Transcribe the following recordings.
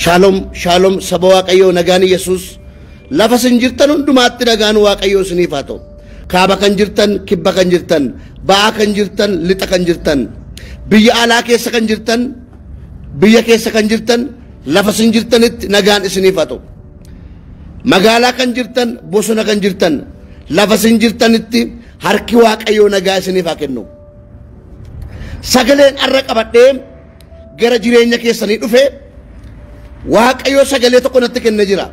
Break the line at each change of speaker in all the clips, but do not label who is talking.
Shalom, shalom, saba Waaqayyoo nagaan Yesuus. Lafa sin jirtan hundumaatti nagaan Waaqayyoo isiniif haa ta'u. Kaaba kan jirtan, kibba kan jirtan, ba'a kan jirtan, lixa kan jirtan, biyya alaa keessa kan jirtan, biyya keessa kan jirtan, lafa sin jirtanitti nagaan isiniif haa ta'u. Magaalaa kan jirtan, bosona kan jirtan, lafa sin jirtanitti harki Waaqayyoo nagaa isiniif haa kennu. Sagaleen arra qabadhee gara jireenya keessanii dhufe Waaqayyoo sagalee tokko natti kenne jira.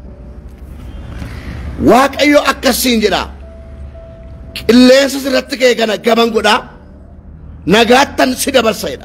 Waaqayyoo akkasiin jedha. Qilleensa sirratti ka'e kana gaban godhaa nagaattan si dabarsa jedha.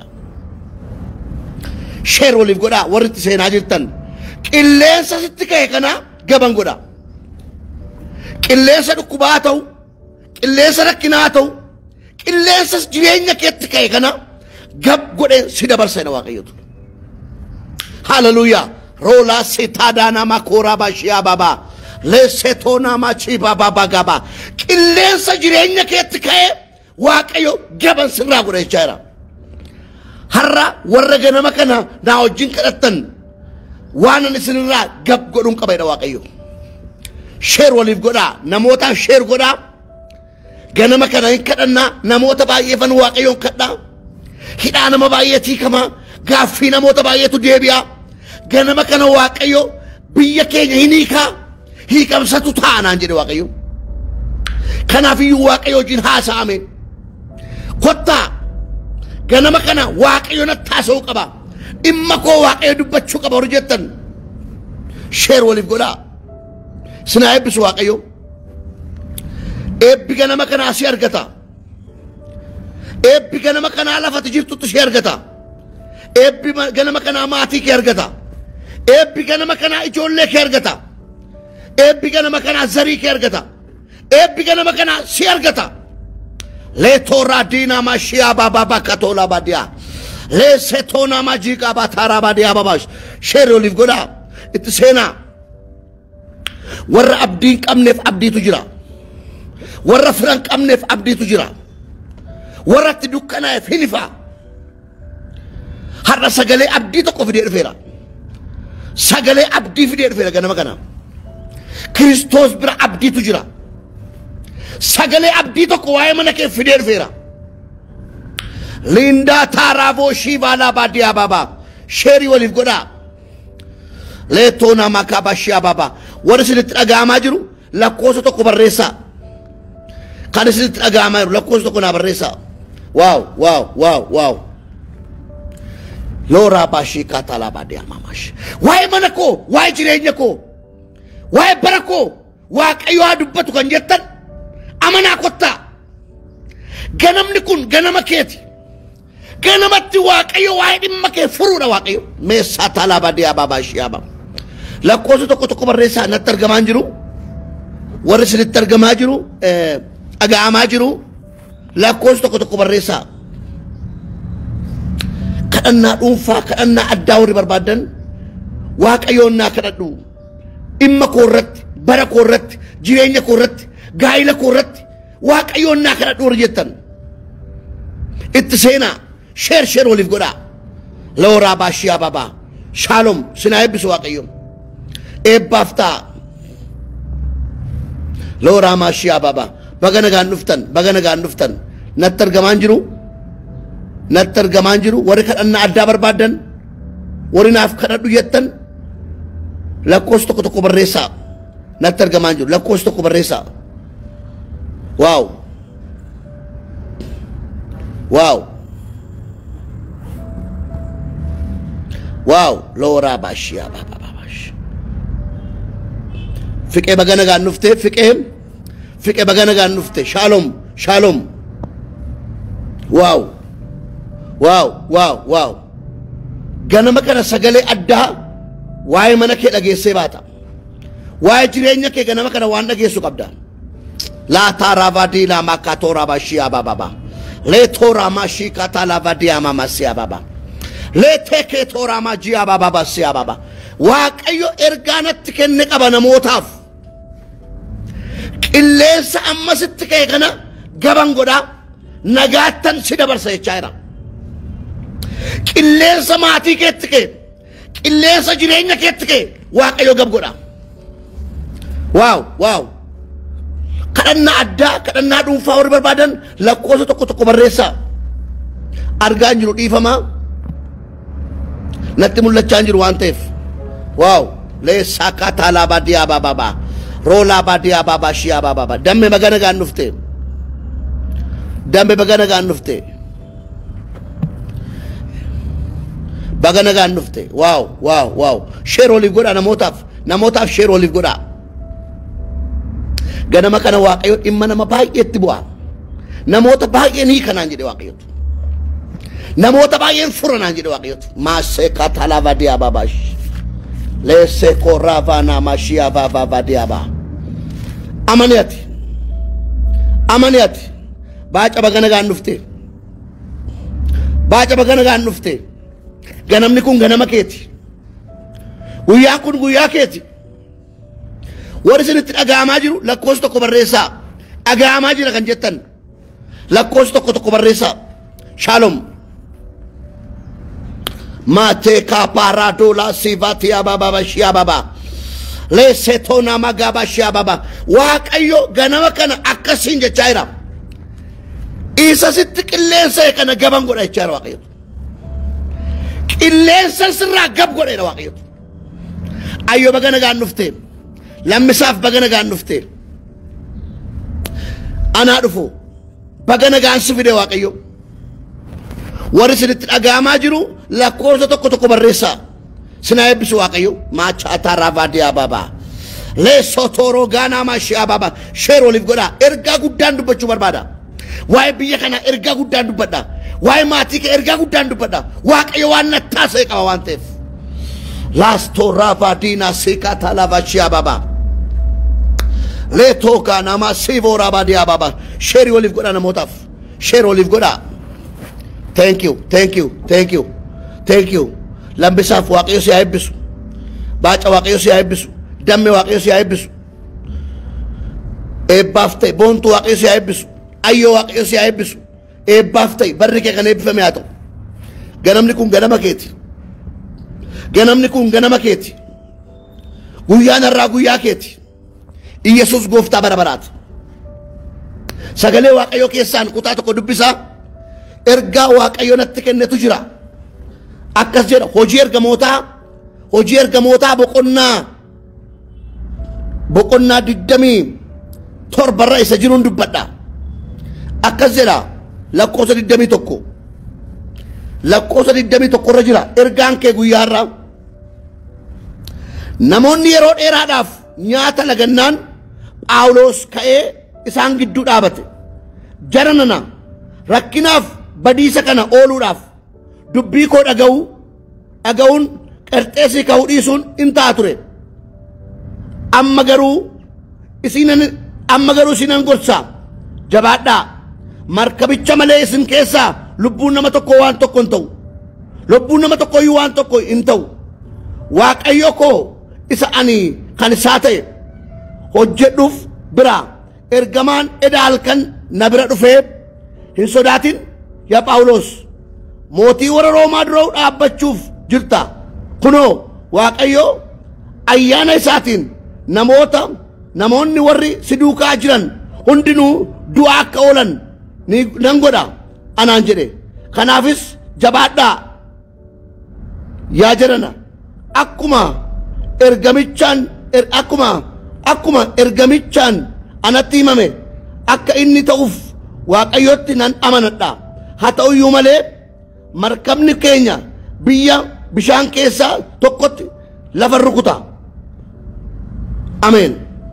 Sheer waliif godhaa warri itti seenaa jirtan. Qilleensa sitti ka'e kana gaban godhaa. Qilleensa dhukkubaa haa ta'u, qilleensa rakkinaa haa ta'u, qilleensa jireenya keetti ka'e kana gab godhee si dabarsa jedha Waaqayyootu. Hallelujah. Rola setadana makora bashia baba. Le setona machi baba bagaba. Qilleensa jireenya keetti ka'e Waaqayyo gaban sirraa godhachaa jira. Har'a warra ganama kana naa wajjin kadhattan waan ani isinirraa gab godhuun qaba jedha Waaqayyo. Sheer waliif godhaa, namootaaf sheer godhaa. Ganama kana hin kadhannaa, namoota baay'eefan Waaqayyoon kadhaa. Hidhaa nama baay'eetii kama, gaaffii namoota baay'eetu deebi'a. Ganama kana Waaqayyo biyya keenya hin hiikaa, hiikamsatu taanaan jedhe Waaqayyo. Kanaafiyyuu Waaqayyo wajjin haasa'ame. Kottaa ganama kana Waaqayyo natti haasa'uu qaba. Dhimma koo Waaqayyo dubbachuu qaba warri jettan. Sheer waliif godhaa. Sinaa eebbisu Waaqayyo. Eebbi ganama kanaa si argata. Eebbi ganama kanaa lafati jirtutti si argata. Eebbi ganama kanaa maatii kee argata. Eebbi ganama kanaa ijoollee kee argata. Eebbi ganama kanaa zarii kee argata. Eebbi ganama kanaa si argata. Leetora diina mashiyaa baabaa katoola baadiyaa. Leesetoona majiiqaa baataara baadiyaa babaash. Sheer waliif godhaa. Itti seenaa. Warra abdiin qabneef abdiitu jira. Warra firan qabneef abdiitu jira. Warra itti dukkanaa'eef hin ifaa. Har'a sagalee abdii tokko fidee dhufeera. Sagalee abdii fidee dhufeera ganama kana. Kiristoos bira abdiitu jira. Sagalee abdii tokko waa'ee mana kee fidee dhufeera. Lindaa taaraavoo shiivaalaa baadiyyaa baabaa. Sheerii waliif godhaa. Leetoona makaa bashiyaa baabaa. Warri isinitti dhaga'amaa jiru lakkoofsa tokko barreessaa. Kan isinitti dhaga'amaa jiru lakkoofsa tokko naa barreessaa. Waaw waaw waaw waaw. Lora bashi katala badia mamash. Waa'ee mana koo, waa'ee jireenya koo, waa'ee bara koo, Waaqayyo haa dubbatu kan jettan amanaa kottaa. Ganamni kun ganama keeti. Ganamatti Waaqayyo waa'ee dhimma kee furuudha Waaqayyo. Meeshaa taalaa badia babaashii aba. Lakkoofsa tokko tokko barreessaa natti argamaa jiru. Warri isinitti argamaa jiru, dhaga'amaa jiru. Lakkoofsa tokko tokko barreessaa. Kadhannaa dhuunfaa, kadhannaa addaa warri barbaadan Waaqayyoon naa kadhadhu. Dhimma koo irratti, bara koo irratti, jireenya koo irratti, gaa'ila koo irratti Waaqayyoon naa kadhadhu warri jettan. Itti seenaa, sheer waliif godhaa. Looraa baashiyaa babaa. Shaalom, sinaa eebbisu Waaqayyo. Eebbaaf ta'a. Looraa maashiyaa babaa. Baga nagaan dhuftan. Natti argamaan jiru. Natti argamaan jiru warri kadhannaa addaa barbaadan warri naaf kadhadhu jettan lakkoofsa tokko tokko barreessaa. Natti argamaan jiru lakkoofsa tokko barreessaa. Waaw waaw waaw looraa baashiyaa babaash. Fiqee baga nagaan dhufte. Fiqee baga nagaan dhufte. Shaalom. Waaw. Waaw. Ganama kana sagalee addaa waa'ee mana kee dhageessee baata. Waa'ee jireenya kee ganama kana waan dhageessu qabda. Laataa raavadii laamaa kaatooraa baashiyaa babaa. Leetooraa maashii kaataa laavadii amamasiyaa babaa. Leetee keetooraa maajiyaa babaa siyaa babaa. Waaqayyo ergaa natti kenne qaba namootaaf. Qilleensa ammasitti ka'e kana gaban godhaa nagaattan si dabarsa jechaa jira. Qilleensa maatii keetti ka'e, qilleensa jireenya keetti ka'e waaqayyo gab godha. Waaw kadhannaa addaa kadhannaa dhuunfaa warri barbaadan lakkoofsa tokko barreessaa. Argaa hin jiru dhiifamaa natti mul'achaa hin jiru waan ta'eef. Waaw leessaa kataalaa baadiyyaa baabaa roolaa baadiyyaa baabaa shiyaa baabaa dambe magana gaan dhufte bagana gaan dhufte. Waaw sheer oliif godha namootaaf sheer oliif godha. Ganama kana waaqayyo dhimma nama baay'eetti bu'a. Namoota baay'een hiikanaan jedhe waaqayyotu. Namoota baay'een furanaan jedhe waaqayyotu. Maasee kataalaa baadiyyaa baabaa leessee koraavaa namaa shiyaa baabaa baadiyyaa baa. Amaniyati baaca bagana gaan dhufte. Ganamni kun ganama keeti. Guyyaan kun guyyaa keeti. Warri isinitti dhaga'amaa jiru lakkoofsa tokko barreessaa. Dhaga'amaa jira kan jettan lakkoofsa tokko barreessaa. Shalom. Maatee kaaparaa doolaa siivaatiyaa baabaa shiyaa baabaa. Leessetona magaba shababa waaqayyo ganama kana akkasiin jechaa jira. Isa sitti qilleensa kana gaban godha jechaa jira waaqayyo. Qilleensa sirraa gab godha waaqayyo. Ayyo bagana gaan dhufte. Lammisaaf bagana gaan dhufte. Anaa dhufu bagana gaan si fide waaqayyo. Warri sinitti dhaga'amaa jiru lakkoofsa tokko barreessaa. Sina eebbisu waaqayyo maachaata raavaadiyaa baabaa leessotoro gaanaa maashiyaa baabaa sheer oliif godha. Ergaa guddaan dubbachuu barbaada. Waa'ee biyya kana ergaa guddaan dubbadha. Waa'ee maatii kee ergaa guddaan dubbadha. Waaqayyo waan na taasise qaba waan ta'eef. Laastoo raavaadiinaa seekaataa laavaashiyaa baabaa leetoo gaanaa maasiivoo raavaadiyaa baabaa sheer oliif godha namootaaf sheer oliif godha. Thank you. Lambisaaf waaqayyo si haa eebbisu. Baaca waaqayyo si haa eebbisu. Damme waaqayyo si haa eebbisu. Eebbaaf ta'e boontuu waaqayyo si haa eebbisu. Ayyoo waaqayyo si haa eebbisu. Eebbaaf ta'e barri kee kan eebbifame haa ta'u. Ganamni kun ganama keeti. Guyyaan har'aa guyyaa keeti. Iyesuus gooftaa bara baraati. Sagalee waaqayyo keessaan kutaa tokko dubbisaa. Ergaa waaqayyo natti kennetu jira. Akkas jedha hojii ergamootaa boqonnaa 27 isa jiruun dubbadha. Akkas jedha lakkoofsa 21 irra jira. Ergaan kee guyyaa har'aa namoonni yeroo dheeraadhaaf nyaata lagannaan Phaawulos ka'ee isaan gidduu dhaabate. Jara nana rakkinaaf badiisa kana ooluudhaaf dubbii koo dhaga'uun Qarxeesii ka'uu dhiisuun in ta'a ture. Amma garuu isinan gorsaa jabaadhaa. Markabicha malee isin keessaa lubbuun nama tokko waan tokko hin ta'u. Lubbuun nama tokko iyyuu waan tokko hin ta'u. Waaqayyo koo isa ani kan isaa ta'e hojjedhuuf biraa ergamaan eda halkan na bira dhufee hin sodaatin yaa Phaawulos mootii warra Roomaa dura dhaabbachuuf jirta. Kunoo waaqayyo ayyaana isaatiin namoonni warri si duukaa jiran hundinuu du'aa akka oolan nan godha anaan jedhe. Kanaafis jabaadhaa yaa jarana akkuma ergamichaan anatti himame akka inni ta'uuf waaqayyotti nan amanadha. Haa ta'u iyyuu malee markabni keenya biyya bishaan keessaa tokkotti lafa rukuta. Ameen.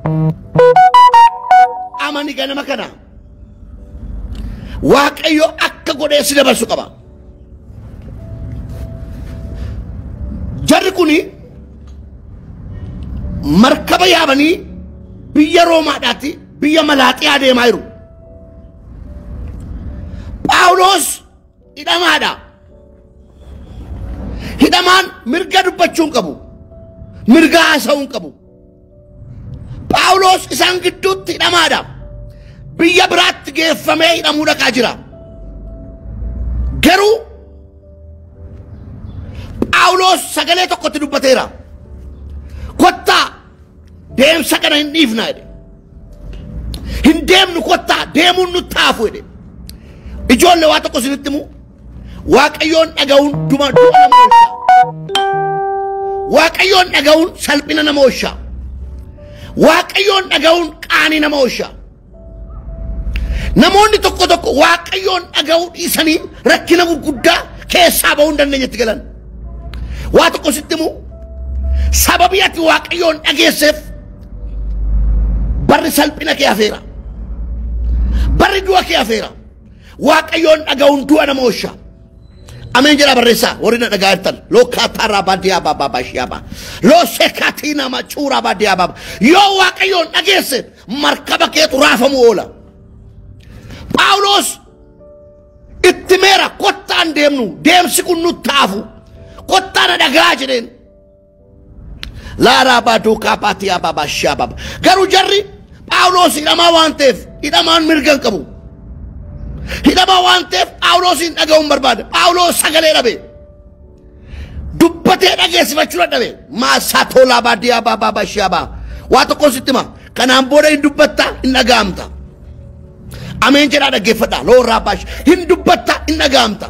Amani ganama kana waaqayyo akka godhee si dabarsu qaba. Jarri kuni markaba yaabanii biyya Roomaadhaatti biyya Malaaxiyaa deemaa jiru. Phaawulos hidhamaadha. Hidhamaan mirga dubbachuu hin qabu. Mirga haasa'uu hin qabu. Phaawulos isaan gidduutti hidhamaadha. Biyya biraatti geeffamee hidhamuu dhaqaa jira. Garuu Paulos sagalee tokkotti dubbateera. Kottaa deemsa kana hin dhiifna jedhe. Hin deemnu kottaa deemuun nutti haafu jedhe. Ijoollee waa tokko isinitti himu. Waaqayyoon dhaga'uun du'a nama oolcha. Waaqayyoon dhaga'uun salphina nama oolcha. Waaqayyoon dhaga'uun qaanii nama oolcha. Namoonni tokko tokko waaqayyoon dhaga'uu dhiisanii rakkina gurguddaa keessaa ba'uu hin dandeenyetti galan. Waa tokko sitti himu. Sababii ati waaqayyoon dhageesseef barri salphina kee hafeera. Barri du'a kee hafeera. Waaqayyoon dhaga'uun du'a nama oolcha. Ameen jedha barreessaa warri na dhaga'atan. Loo kaataraa baadiyyaa baabaa baashiyaaba. Loo seekaatii nama cuuraa baadiyyaa baaba. Yoo waaqayyoon dhageesse markaba keetu raafamu oola. Paulos itti meera kottaan deemnu deemsi kun nutti haafu. Kottaan dhagaa jedheen. Laaraa baaduu kaapaatiyaa baabaa shaababa. Garuu jarri Paulos hidhamaa waan ta'eef hidhamaan mirgan qabu. Hidhamaa waan ta'eef Paulosin dhaga'uun barbaade. Paulos sagalee dhabe. Dubbatee dhageessifachuu dadhabe. Maasaa tolaa baadiyyaa baabaa baashiyaabaa. Waa tokko sitti hima. Kanaan booda hin dubbatta hin dhaga'amta. Ameen jedhaa dhaggeeffadha. Loorraa baashi. Hin dubbatta hin dhaga'amta.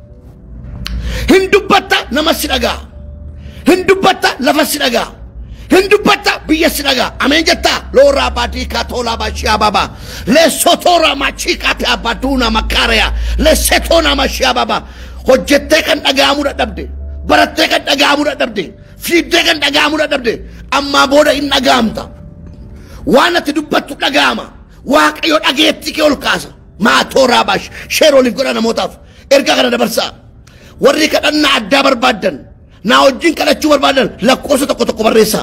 Hin dubbatta nama si dhaga'a. Hin dubbatta lafa si dhaga'a. Hin dubbatta biyya si dhaga'a. Ameen jettaa. Loorraa baadii kaatolaa baashiyaa baabaa. Leessotoora machiikaa fi abbaduuna makaaraya. Leessetoona mashiyaa baabaa. Hojjettee kan dhaga'amuu dadhabde. Barattee kan dhaga'amuu dadhabde. Fiiddee kan dhaga'amuu dadhabde. Ammaa booda hin dhaga'amta. Waan ati dubbattu dhaga'ama. Waaqayyo dhageettii kee ol kaasa. Maatooraa baash. Sheer oliif godha namootaaf. Ergaa kana dabarsaa. Warri kadhannaa addaa barbaadan. Naa wajjin kadhachuu barbaadan lakkoofsa tokko tokko barreessaa.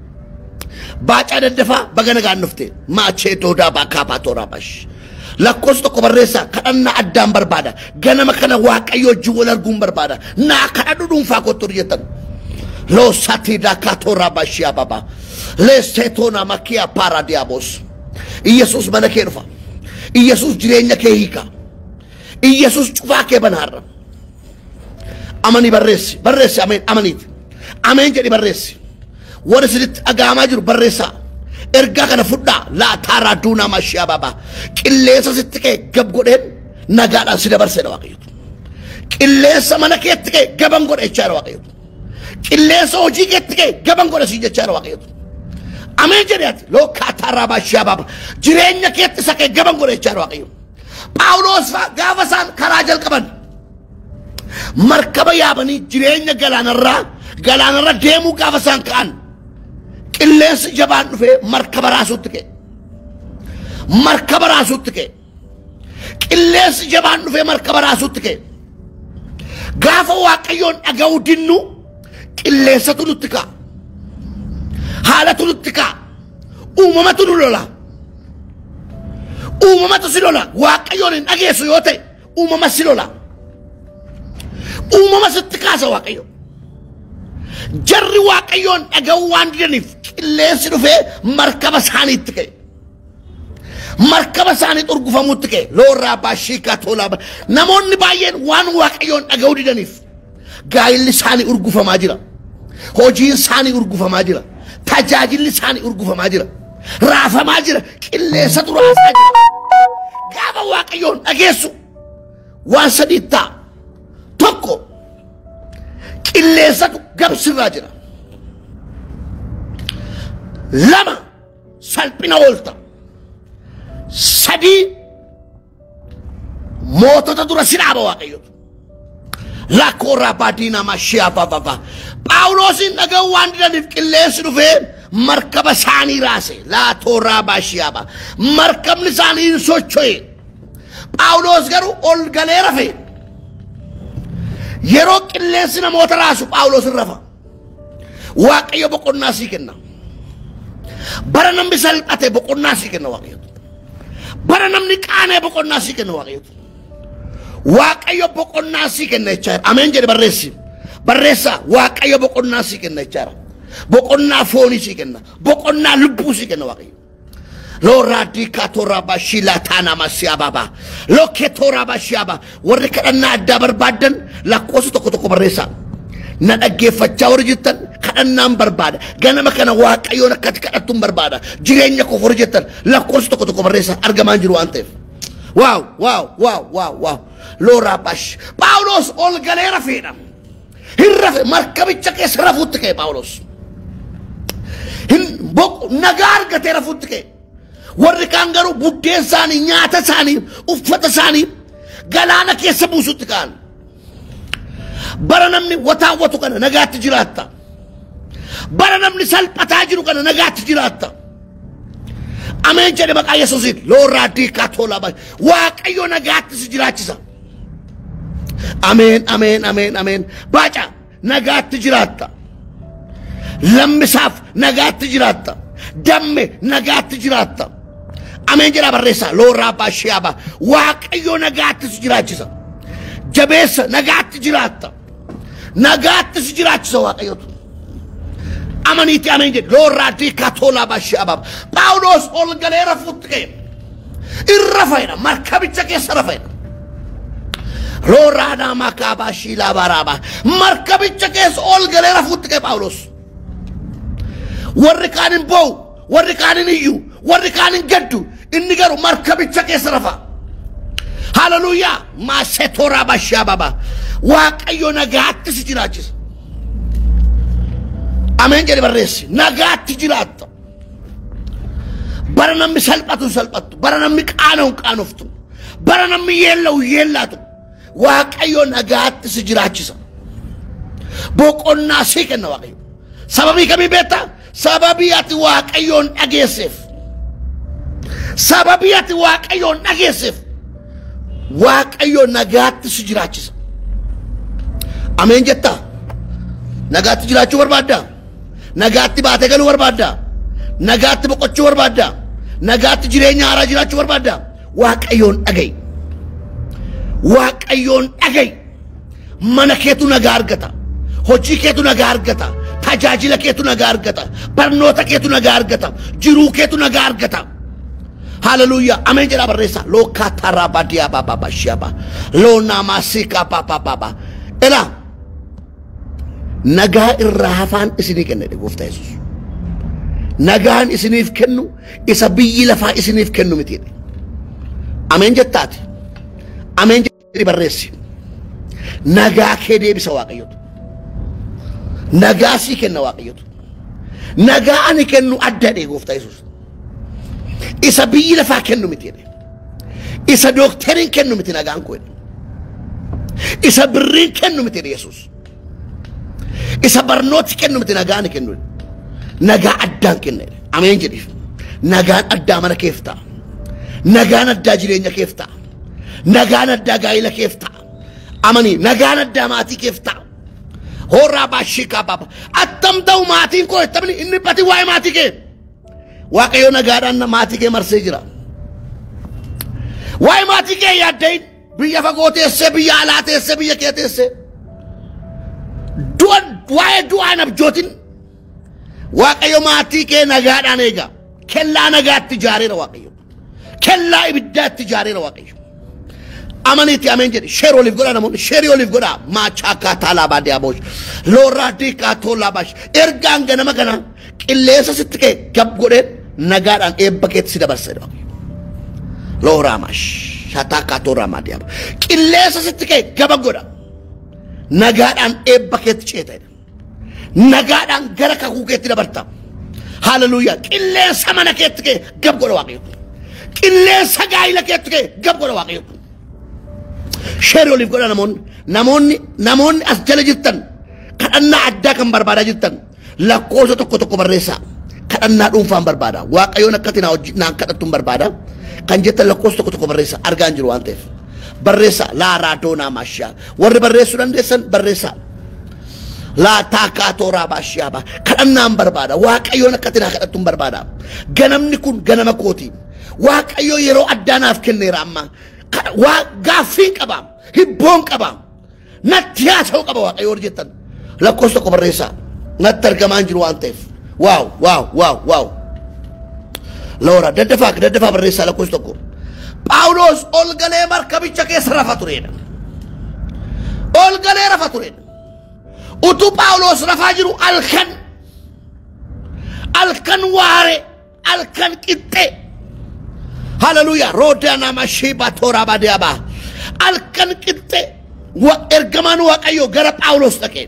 Baacaa daddafaa baga nagaan dhufte. Maachee doodaa baakaa baatooraa baash. Lakkoofsa tokko barreessaa kadhannaa addaan barbaada. Ganama kana waaqayyo wajjin wal arguun barbaada. Naa kadhadhu dhuunfaa kottu hojjetan. Loosatii daakaatooraa baashiyaa babaa. Leessetoona makiyaa paaradiyaabos. Iyesuus mana kee dhufa. Iyesuus jireenya kee hiika. Iyesuus cufaa kee banaarra. Amani barreessi. Barreessi ameen amaniiti. Ameen jedhi barreessi. Warri sinitti dhaga'amaa jiru barreessaa. Ergaa kana fudhaa laataaraa duunaa mashiyaa baabaa. Qilleensa sitti kee gab godheen nagaadhaan si dabarseedha waaqayyotu. Qilleensa mana keetti kee gaban godhe jechaadha waaqayyotu. Qilleensa hojii keetti kee gaban godhe si jechaadha waaqayyotu. Ameen jedhati loo kaataraa baashiyaa baaba. Jireenya keetti isa kee gaban godhe jechaadha waaqayyo. Paulos gaafa isaan karaa jalqaban markaba yaabanii jireenya galaanarra deemuu gaafa isaan ka'an qilleensi jabaan dhufee markaba raasuutti ka'e. Markaba raasuutti ka'e. Qilleensi jabaan dhufee markaba raasuutti ka'e. Gaafa waaqayyoon dhaga'uu dinnu qilleensatu nutti ka'a. Haalatu nutti ka'a. Uumamatu nu lola. Uumamatu si lola. Waaqayyoon hin dhageessu yoo ta'e uumama si lola. Uumama sitti kaasa waaqayyo. Jarri waaqayyoon dhaga'uu waan didaniif qilleensi dhufee markaba isaaniitti ka'e. Markaba isaanii urgufamuutti ka'e. Loorraa baashii kaatolaa. Namoonni baay'een waan waaqayyoon dhaga'uu didaniif gaa'illi isaanii urgufamaa jira. Hojiin isaanii urgufamaa jira. Tajaajilli isaanii urgufamaa jira. Raafamaa jira. Qilleensatu raasaa jira. Gaafa waaqayyoon dhageessu waan sadii ta'a. Tokko qilleensatu gabsirraa jira. Lama salphina oolta. Sadii mootota dura si dhaaba waaqayyotu. Lakkoorraa baadiinaa mashiyaa bababa. Paulosin dhaga'uu waan didaniif qilleensi dhufee markaba isaanii raase. Laatooraa baashiyaaba. Markabni isaanii hin socho'e. Paulos garuu ol galee rafe. Yeroo qilleensi namoota raasu Paulos hin rafa. Waaqayyo boqonnaa sii kenna. Bara namni salphate boqonnaa sii kenna waaqayyotu. Bara namni qaanee boqonnaa sii kenna waaqayyotu. Waaqayyo boqonnaa sii kenna jechaadha. Ameen jedhe barreessi. Barreessaa waaqayyo boqonnaa sii kenna jechaadha. Boqonnaa foonii sii kenna. Boqonnaa lubbuu sii kenna waaqayyo. Looraadii kaatoraa baashii laataanaa masiyaa baabaa. Looketoraa baashiyaa baa. Warri kadhannaa addaa barbaadan lakkoofsa tokko tokko barreessaa. nadhaggeeffachaa warri jettan kadhannaan barbaada ganama kana waaqayyoon akkati kadhattuun barbaada jireenya koo warri jettan lakkoofsa tokko tokko barreessaa argamaan jiru waan ta'eef waaw loora bash Phaawulos ol galee rafeedha hin rafe markabicha keessa rafuutti ka'e Phaawulos hin boqu nagaa argatee rafuutti ka'e warri kaan garuu buddeen isaanii nyaata isaanii uffata isaanii galaana keessa buusutti ka'an bara namni wataawwatu kana nagaatti jiraatta bara namni salphataa jiru kana nagaatti jiraatta ameen jedhe maqaa Yesuusiin loorraa diikaa toolaa baay'ee waaqayyo nagaatti si jiraachisa ameen baaca nagaatti jiraatta lammisaaf nagaatti jiraatta damme nagaatti jiraatta ameen jedha barreessaa loorraa baashiyaaba waaqayyo nagaatti si jiraachisa jabeessa nagaatti jiraatta nagaatti si jiraachisa waaqayyotu amaniiti ameen jedhe loorraa diikaa toolaa baashiyaaba Phaawulos ol galee rafuutti ka'e irra fayyada markabicha keessa rafeedha loorraa naamaa kaabaa shiilaa baraabaa markabicha keessa ol galee rafuutti ka'e Phaawulos warri kaan hin boo'u warri kaan hin iyyu warri kaan hin gaddu inni garuu markabicha keessa rafa haleluuyaa maasetora bashaa baba waaqayyo nagaatti si jiraachisa ameen jedhe barreessi nagaatti jiraatta bara namni salphatu bara namni qaanoftu bara namni yeellaatu waaqayyo nagaatti si jiraachisa boqonnaa si kenna waaqayyo sababii kamii beektaa sababii ati waaqayyoon dhageesseef sababii ati waaqayyoon dhageesseef waaqayyo nagaatti si jiraachisa ameen jetta nagaatti jiraachuu barbaadda nagaatti baatee galuu barbaadda nagaatti boqochuu barbaadda nagaatti jireenya haaraa jiraachuu barbaadda waaqayyoon dhaga'i mana keetu nagaa argata hojii keetu nagaa argata tajaajila keetu nagaa argata barnoota keetu nagaa argata jiruu keetu nagaa argata haleluuyaa ameen jedha barreessa lookatara badia baba bashaba lona masika papa ela nagaa irraa hafaan isinii kenne gooftaa Yesuus nagaan isiniif kennu isa biyyi lafaa isiniif kennu miti ameen jettaati ameen jedhi barreessi nagaa kee deebisa waaqayyotu nagaa sii kenna waaqayyotu nagaa ani kennu adda dhe gooftaa Yesuus isa biyyi lafaa kennu miti isa dookteriin kennu miti nagaan koo isa birriin kennu miti Yesuus isa barnooti kennu miti nagaan kennu nagaa addaan kenna ameen jedhi nagaan addaa mana keef ta'a nagaan addaa jireenya keef ta'a nagaan addaa gaa'ila keef ta'a amani nagaan addaa maatii keef ta'a horra bashika baba attam ta'u maatiin koo ittabni inni bati waa'ee maatii kee waaqayyo nagaadhaan maatii kee marsee jira waa'ee maatii kee yaaddain biyya fagoo teessee biyya alaa teessee biyya kee teessee waa'ee du'aan abjootin waaqayyo maatii kee nagaadhaan eega kellaa nagaatti ijaareera waaqayyo kellaa ibiddaatti ijaareera waaqayyo amaniti ameen jedhe sheer oliif godha namoonni sheerii oliif godha maachaakkaa taalaa baadiyaa boosh loorraa diikaa toolaa bash ergaan ganama kana qilleensa sitti kee gab godheen nagaadhaan eebba keetti si dabarsedha loorraa mash shataakkaa toorraa maadiyaa qilleensa sitti kee gaba godha nagaadhaan eebba keetti ceetedha nagaadhaan gara kakuu keetti dabarta haleluuyaa qilleensa mana keetti kee gab godha waaqayyo qilleensa gaa'ila keetti kee gab godha waaqayyo sheerii oliif godha namoonni as jala jirtan kadhannaa addaa kan barbaadaa jirtan lakkoofsa tokko barreessaa kadhannaa dhuunfaan barbaada waaqayyoon akkati naan kadhattuun barbaada kan jettan lakkoofsa tokko barreessaa argaan jiru waan ta'eef barreessaa laa raadoonaa maashaa warri barreessuu dandeessan barreessaa laa taakaa tooraa baashiyaaba kadhannaan barbaada waaqayyoon akkati naa kadhattuun barbaada ganamni kun ganama kooti waaqayyo yeroo addaanaaf kenneera amma gaaffii qaba hibboon qaba natti haasa'u qaba waaqayyo jettan lakkoofsa tokko barreessaa natti argamaan jiru waan ta'eef waaw loora daddafaa barreessaa lakkoofsa tokko Phaawulos ol galee markabicha keessa rafa tureedha utuu Phaawulos rafaa jiru alkan waare alkan qixxe haleluuyaa roodana mashiba tora badiaba alkan qixxe ergamaan Waaqayyo gara Phaawulos dhaqe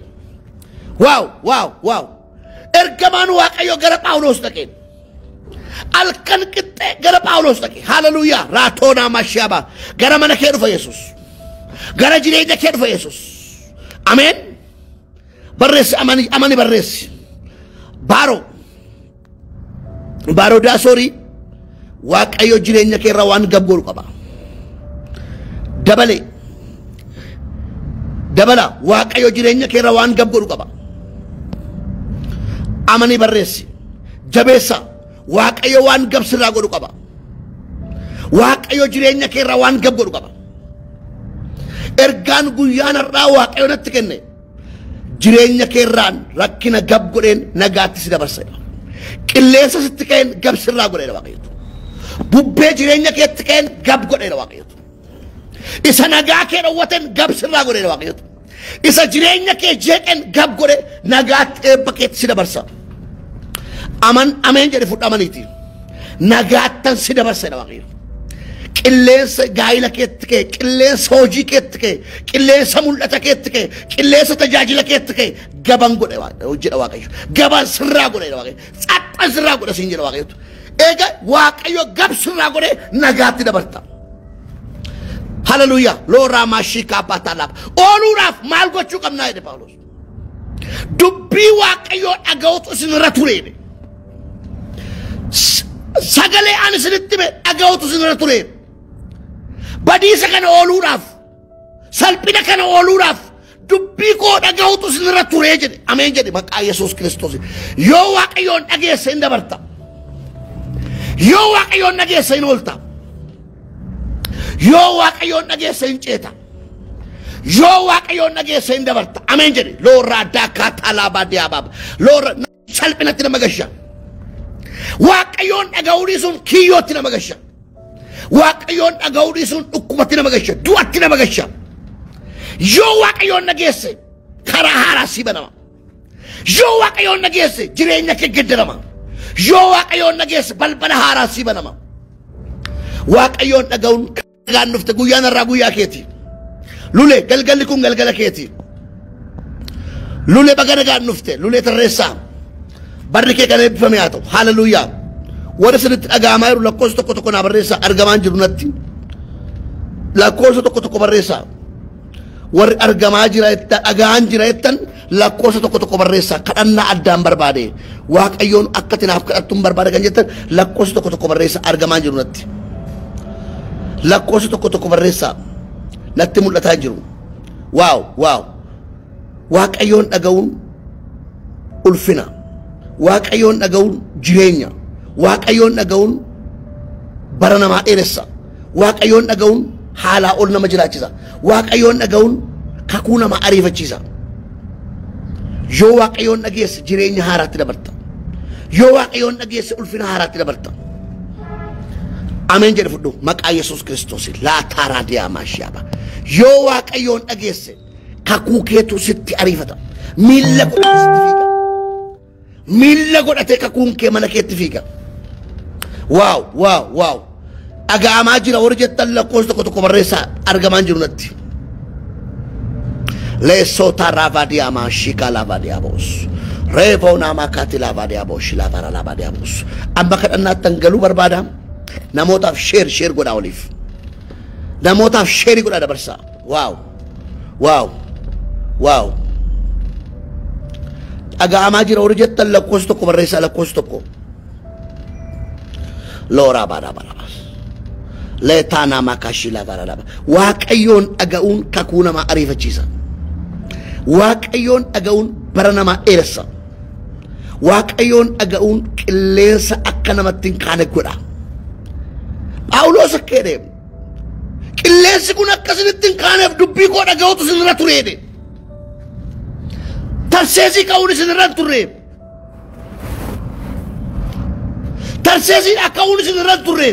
waaw ergamaan Waaqayyo gara Phaawulos dhaqe alkan qixxe gara Phaawulos dhaqe haleluuyaa raatona mashaba gara mana kee dhufa Yesuus gara jireenya kee dhufa Yesuus amen barreessi amani barreessi baaroo daasoorii Waaqayyo jireenya kee irra waan gabgoolu qaba dabala Waaqayyo jireenya kee irra waan gabgoolu qaba amani barreessi jabeessa Waaqayyo waan gabsirraa godhu qaba Waaqayyo jireenya kee irra waan gabgoolu qaba ergaan guyyaan irraa Waaqayyo natti kenne jireenya kee irraan rakkina gabgodheen nagaatti si dabarsa qilleensa sitti ka'een gabsirraa godheedha Waaqayyo bubbee jireenya keetti ka'een gabgodheedha Waaqayyo isa nagaa kee dhowwateen gabsirraa godheedha Waaqayyo isa jireenya kee jeeqeen gabgodhe nagaatti eebba keetti si dabarsa ameen jedhe fudhamaniiti nagaattan si dabarseedha Waaqayyo qilleensa gaa'ila keetti ka'e qilleensa hojii keetti ka'e qilleensa mul'ata keetti ka'e qilleensa tajaajila keetti ka'e gaban godhe jedha Waaqayyo gaban sirraa godheedha Waaqayyo xaxxan sirraa godhe siin jedha Waaqayyo eega Waaqayyo gab sirraa godhe nagaatti dabarta haleluuyaa looraa maashii kaaphaataalaaf ooluudhaaf maal gochuu qabnaa jedhe Phaawulos dubbii Waaqayyoo dhaga'uutu isinirra tureedhe sagalee ani isinitti hime dhaga'uutu isinirra tureedhe badiisa kana ooluudhaaf salphina kana ooluudhaaf dubbii koo dhaga'uutu isinirra turee jedhe ameen jedhe maqaa Yesuus Kiristoos yoo Waaqayyoon dhageesse hin dabarta yoo Waaqayyoon dhageesse hin oolta yoo Waaqayyoon dhageesse hin ceeta yoo Waaqayyoon dhageesse hin dabarta ameen jedhe loorraa daakaataa baadiyaa loorra salphinatti nama gasha Waaqayyoon dhaga'uu dhiisuun kiyyootti nama gasha Waaqayyoon dhaga'uu dhiisuun dhukkubatti nama gasha du'atti nama gasha yoo Waaqayyoon dhageesse karaa haaraa si banama yoo Waaqayyoon dhageesse jireenya kee geddarama yoo Waaqayyoon dhageesse balbala haaraa si banama Waaqayyoon dhaga'uun nagaan dhufte guyyaan irraa guyyaa keeti lule galgalli kun galgala keeti lule baga nagaan dhufte lule tarreessaa barri kee kana eebbifame haa ta'u haleluuyaa warra sinitti dhaga'amaa jiru lakkoofsa tokko naa barreessaa argamaan jiru natti lakkoofsa tokko barreessaa warri argamaa jira dhaga'aan jira jettan lakkoofsa tokko barreessaa kadhannaa addaan barbaade Waaqayyoon akka tinaaf kadhattuun barbaade kan jettan lakkoofsa tokko barreessaa argamaan jiru natti lakkoofsa tokko barreessaa natti mul'ataa jiru waaw Waaqayyoon dhaga'uun ulfina Waaqayyoon dhaga'uun jireenya Waaqayyoon dhaga'uun bara namaa dheeressa Waaqayyoon dhaga'uun haalaa ol nama jiraachisa Waaqayyoon dhaga'uun kakuu nama ariifachiisa yoo Waaqayyoon dhageesse jireenya haaraatti dabarta yoo Waaqayyoon dhageesse ulfina haaraatti dabarta ameen jedhe fudhu maqaa Yesuus Kiristoos laa taaraa diyamaa shaaba yoo Waaqayyoon dhageesse kakuu keetu sitti ariifata miilla godhate sitti fiiga miilla godhate kakuun kee mana keetti fiiga waaw dhaga'amaa jira warri jettan lakkoofsa tokko barreessaa argamaan jiru natti leessota raavadiyamaa shika laavadiyaabos reevoonaamaa kaati laavadiyaabos laavara laavadiyaabos amma kadhannaattan galuu barbaada namootaaf sheer godhaa oliif namootaaf sheerii godhaa dabarsaa waaw dhaga'amaa jira warri jettan lakkoofsa tokko barreessaa lakkoofsa tokko looraa baadhaa leetaanaa makaashii laavara laava Waaqayyoon dhaga'uun kakuu namaa ariifachiisa Waaqayyoon dhaga'uun bara namaa dheeressa Waaqayyoon dhaga'uun qilleensa akka namatti hin kaane godha Phaawulos akka jedhe qilleensi kun akkasinitti hin kaaneef dubbii koo dhaga'uutu isinirra tureedhe tarseesii ka'uun isinirra turre tarseesii ka'uun isinirra turre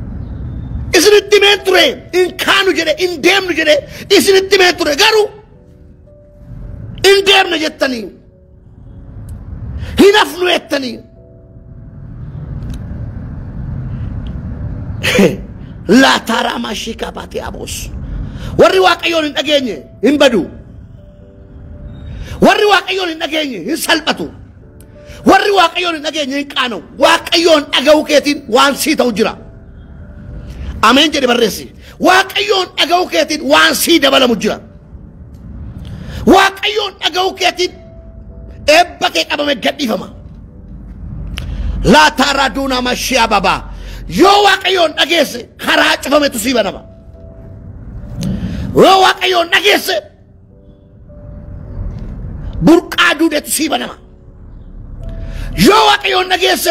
isinitti meen ture in kaanu jedhe in deemnu jedhe isinitti meen ture garuu indem na jettani hinafnu ettani la tara mashika bati abos warri waaqayyoon hin dhageenye hin badu warri waaqayyoon hin dhageenye hin salphatu warri waaqayyoon hin dhageenye hin qaanu waaqayyoon dhaga'u keetiin waan sii ta'u jira ameen jedhe barreessi waaqayyoon dhaga'u keetiin waan sii dabalamu jira waaqayyoon dhaga'u keetiin eebba kee qabame gadhiifama la tara duna mashia baba yoo waaqayyoon dhageesse karaa cufametu sii banama yoo waaqayyoon dhageesse burqaa duudetu sii banama yoo waaqayyoon dhageesse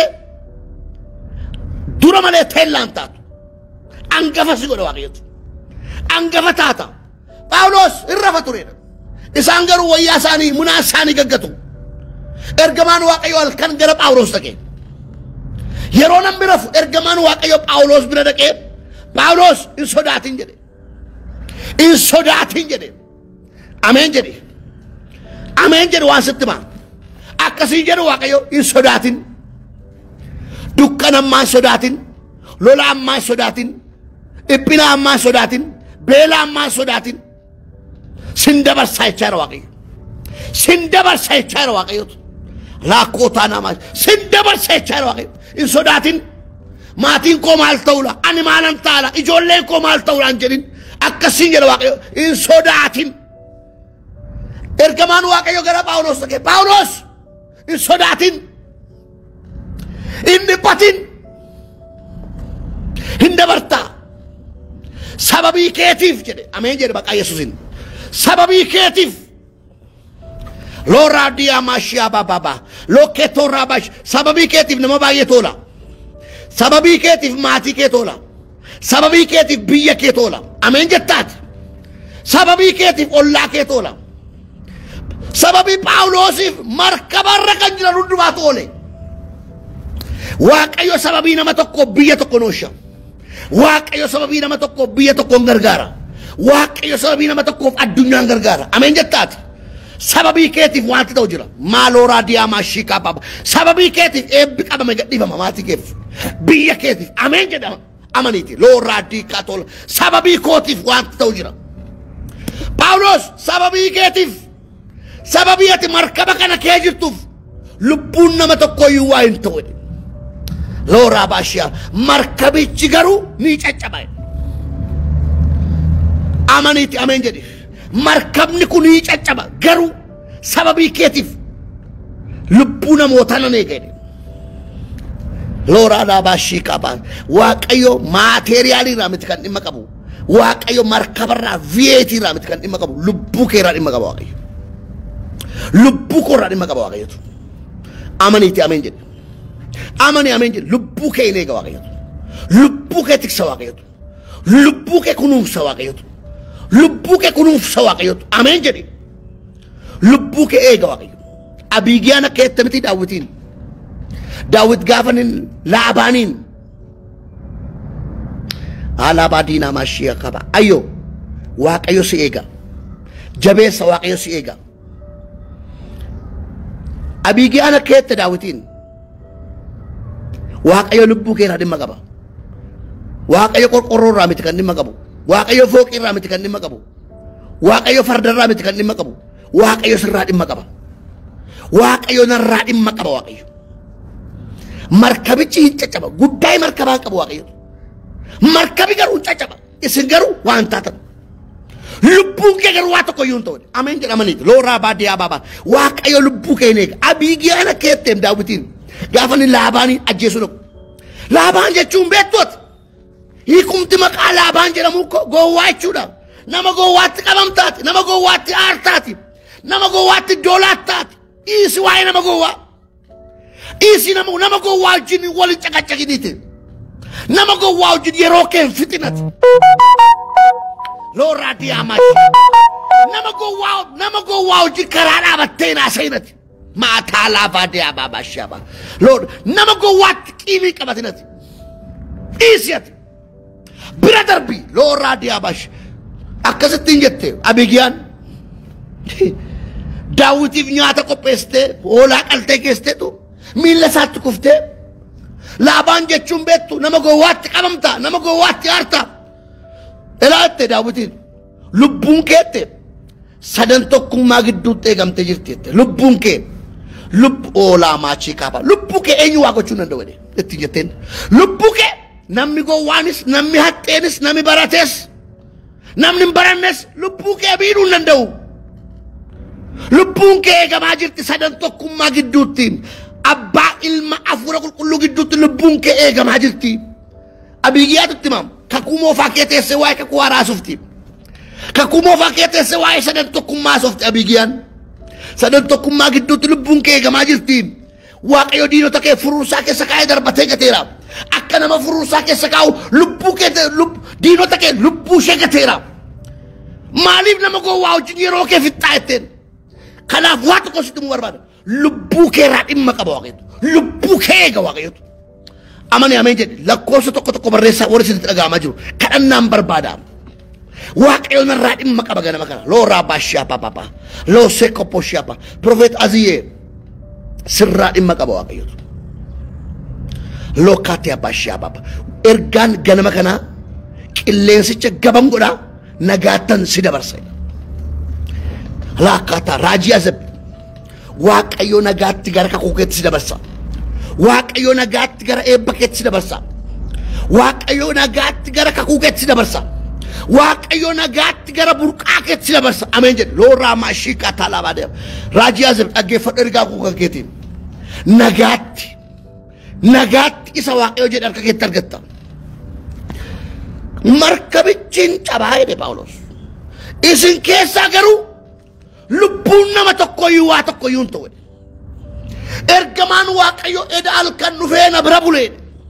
dura malee teellaan taatu angafa si godha waaqayyotu angafa taata Phaawulos irrafa turedha isaan garuu wayyaa isaanii munaa isaanii gaggatu ergamaan waaqayyo halkan gara Phaawulos dhaqe yeroo nan birafu ergamaan waaqayyo Phaawulos bira dhaqe Phaawulos hin sodaatin jedhe in sodaatin jedhe ameen jedhe waan sitti maa akkasii jedhe waaqayyo in sodaatin dukkana ammaa sodaatin lola ammaa sodaatin dhiphina ammaa sodaatin beela ammaa sodaatin sin dabarsaa jechaadha waaqayyo sin dabarsaa jechaadha waaqayyotu laakkotaa namaa sin dabarsaa jechaadha waaqayyo in sodaatin maatiin koo maal ta'ula ani maalan taala ijoolleen koo maal ta'ula an jedhin akkasiin jedha waaqayyo in sodaatin ergamaan waaqayyo gara Phaawulos dhaqe Phaawulos in sodaatin in dhiphatin hin dabartaa sababii keetiif jedhe ameen jedhe maqaa Yesuusin sababii keetiif lora dia mashia baba loketo rabash sababii keetiif nama baay'ee tola sababii keetiif maatii kee tola sababii keetiif biyya kee tola ameen jettaati sababii keetiif ollaa kee tola sababii Phaawulosiif markabarra kan jiran hundumaa tole waaqayyo sababii nama tokko biyya tokko noosha waaqayyo sababii nama tokko biyya tokko gargaara waaqayyo sababii nama tokkoof addunyaan gargaara ameen jettaati sababii keetiif wanti ta'u jira maalooraa diyamaa shiikaa baba sababii keetiif eebbi qabame gadhiifama maatii keef biyya keetiif ameen jedhama amaniiti looraa diikaa tola sababii kootiif wanti ta'u jira Phaawulos sababii keetiif sababii ati markaba kana kee jirtuuf lubbuun nama tokkoyyuu waa hin ta'u looraa baashiyaa markabichi garuu ni caccaba amaniiti ameen jedhi markabni kun ni caccaba garuu sababii keetiif lubbuu namootaa nan eegale looraa dhaabashii qabaan waaqayyo maateeriyaalii irraa miti kan dhimma qabu waaqayyo markabarraa viyeetii irraa miti kan dhimma qabu lubbuu kee irraa dhimma qaba waaqayyo lubbuu koo irraa dhimma qaba waaqayyotu amaniiti ameen jedhi amani ameen jedhi lubbuu kee hin eega waaqayyotu lubbuu kee tiksa waaqayyotu lubbuu kee kunuunsa waaqayyotu lubbuu kee kunuunsa waaqayyotu ameen jedhi lubbuu kee eega waaqayyo abiigiyaan akka ettamitti daawwitiin daawwit gaafanin laabaaniin alaabaa diinaa maashiyaa qaba ayyo waaqayyo si eega jabeessa waaqayyo si eega abiigiyaan akka ette daawwitiin waaqayyo lubbuu kee irraa dhimma qaba waaqayyo qorqorroo irraa miti kan dhimma qabu waaqayyo fooqii irraa miti kan dhimma qabu waaqayyo farda irraa miti kan dhimma qabu waaqayyo sirraa dhimma qaba waaqayyo narraa dhimma qaba waaqayyo markabichi hin caccaba guddaa markabaa qabu waaqayyo markabi garuu hin caccaba isin garuu waan taatan lubbuun kee garuu waa tokko iyyuu hin ta'u ameen jedhamaniiti looraa baadiyyaa baabaa waaqayyo lubbuu kee hin eega abiigiyaan akka etteem daawwitiin gaafa ni laabaanii ajjeesu dhaqu laabaan jechuun beektooti hiikumti maqaa laabaan jedhamu gowwaa jechuudha nama gowwaatti qabamtaati nama gowwaatti aartaati nama gowwaatti doolaataati dhiisi waa'ee nama gowwaa dhiisi nama gowwaa wajjin waliin caqacaqiniiti nama gowwaa wajjin yeroo kee fixinati looraa diyaamaati nama gowwaa wajjin karaa dhaabattee naaseenati maataa laafaa diyaabaa baashaaba loon nama gowwaatti qiimii qabatinati dhiisiyati bira darbii looraa diyaabash akkasittiin jette abigiyaan daawitiif nyaata qopheessitee hoolaa qaltee geessitee tu miilla isaatti kuftee Laabaan jechuun beektu nama gowwaatti qabamta nama gowwaatti aarta ilaalte daawitiin lubbuun keette sadan tokkummaa gidduutti eegamtee jirti lubbuun kee lubbu oolaa maachii kaaba lubbu kee eenyu waa gochuu danda'u itti jetteen lubbu kee namni gowwaanis namni haxxeenis namni baratees namni barannes lubbu kee biiduu danda'u lubbuun kee eegamaa jirti sadan tokkummaa gidduutti abbaa ilma afura qulqulluu gidduutti lubbuun kee eegamaa jirti abigiyaatutti maam kakuu moofaa kee teessee waa'ee kakuu haaraasufti kakuu moofaa kee teessee waa'ee sadan tokkummaa softi abigiyaan sadan tokkummaa gidduutti lubbuun kee eegamaa jirti waaqayyo diinota kee furuursaa keessa kaa'ee darbatee gateera akka nama furuursaa keessa kaa'u lubbuu kee diinota kee lubbuu ishee gateera maaliif nama gowwaa wajjin yeroo kee fixxaa jetteen kanaaf waa tokko sitti mu barbaada lubbuu kee irraa dhimma qaba waaqayyo lubbuu kee eega waaqayyo amani ameen jedhi lakkoofsa tokko barreessaa warri sitti dhaga'amaa jiru kadhannaan barbaada waaqayyo narraa dhimma qaba ganama kana loo raabashaa papa loo sekoposhaa pa profeet aziyee sirraa dhimma qaba waaqayyo loo kaatee abashaa papa ergaan ganama kana qilleensicha gabam godha nagaatan si dabarsa laakata raajii azab waaqayyo nagaatti gara kakuu keetti si dabarsa waaqayyo nagaatti gara eebba keetti si dabarsa waaqayyo nagaatti gara kakuu keetti si dabarsa waaqayyo nagaatti gara burqaa keetti si dabarsa ameen jedhe loo raamashii kaataa laabaa raajii azab dhaggeeffadhu ergaa kuu kan keetiin nagaatti isa waaqayyo jedhe harka keetti argatta markabichiin cabaa jedhe Phaawulos isin keessaa garuu lubbuun nama tokkoyyuu waa tokkoyyuu hin ta'u ergamaan waaqayyo eda halkan dhufee na bira bulee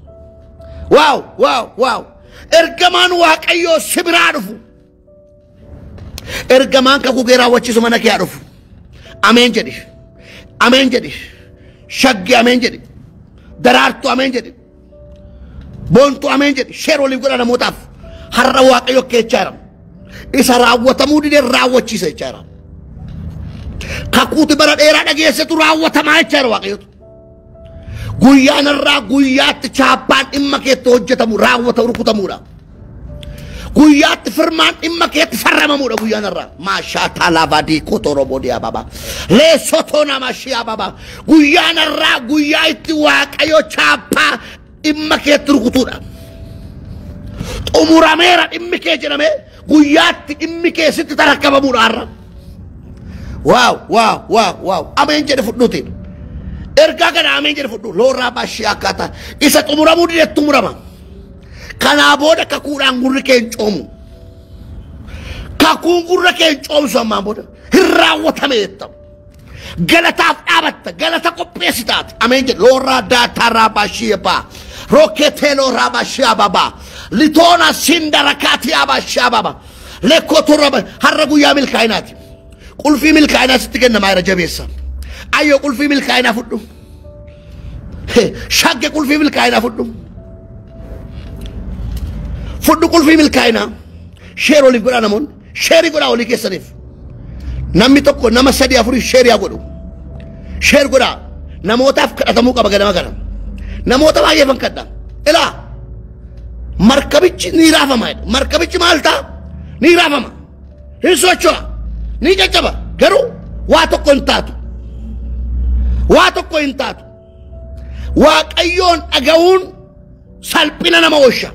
waaw ergamaan waaqayyo si biraa dhufu ergamaan kakuu kee raawwachiisu mana kee dhufu ameen jedhi shaggi ameen jedhi daraartu ameen jedhi boontu ameen jedhi sheer waliif godha namootaaf har'a waaqayyo keechaa jira isa raawwatamuu didee raawwachiisa jechaa jira kakuuti bara dheeraa dhageessetu raawwatamaa jechaa jira waaqayyotu guyyaan irraa guyyaatti chaappaan dhimma keetti hojjetamu raawwatamu rukutamuudha guyyaatti firmaan dhimma keetti farramamuudha guyyaan irraa maashaataa laavadii kotorobodiyaa baba leessotoo namashiyaa baba guyyaan irraa guyyaa itti waaqayyo chaappaa dhimma keetti rukutuudha xumurameera dhimmi kee jedhamee guyyaatti dhimmi kee sitti tarakkabamuudha har'a waaw ameen jedhe fudhuutiin ergaa kana ameen jedhe fudhu loorraa baashii akkaataa isa xumuramuu dideetti xumurama kanaa booda kakuudhaan gurri kee hin coomu kakuun gurra kee hin coomsu ammaan booda hin raawwatame jettamu galataaf dhaabatta galata qopheessitaati ameen jedhe loorraa daataarraa baashii eebbaa rooketee loorraa baashii ababaa litoona sindarakaatii abaashii ababa lekkoturra har'a guyyaa milkaa'inaati qulfii milkaa'inaa sitti kennamaa jira jabeessa ayyo qulfii milkaa'inaa fudhu shagge qulfii milkaa'inaa fudhu qulfii milkaa'inaa sheer waliif godhaa namoonni sheerii godhaa walii keessaniif namni tokko nama sadii afurii sheeriyaa godhu sheer godhaa namootaaf kadhatamuu qaba ganama kana namoota baay'eefan kadha ilaa markabichi ni raafama markabichi maal ta'a ni raafama hin socho'a ni caccaba garuu waa tokko hin taatu waaqayyoon dhaga'uun salphina nama oolcha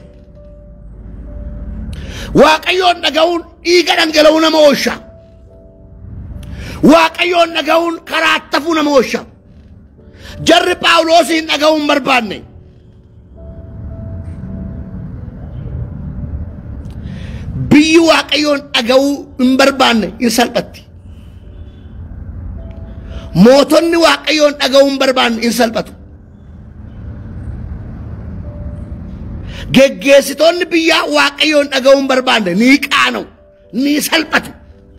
waaqayyoon dhaga'uun dhiiga dhangala'uu nama oolcha waaqayyoon dhaga'uun karaa attafuu nama oolcha jarri Phaawulosiin dhaga'uun barbaanne biyyi waaqayyoon dhaga'uu hin barbaanne hin salphatti mootonni waaqayyoon dhaga'uu hin barbaanne hin salphatu geggeessitoonni biyyaa waaqayyoon dhaga'uu hin barbaanne ni qaana'u ni salphatu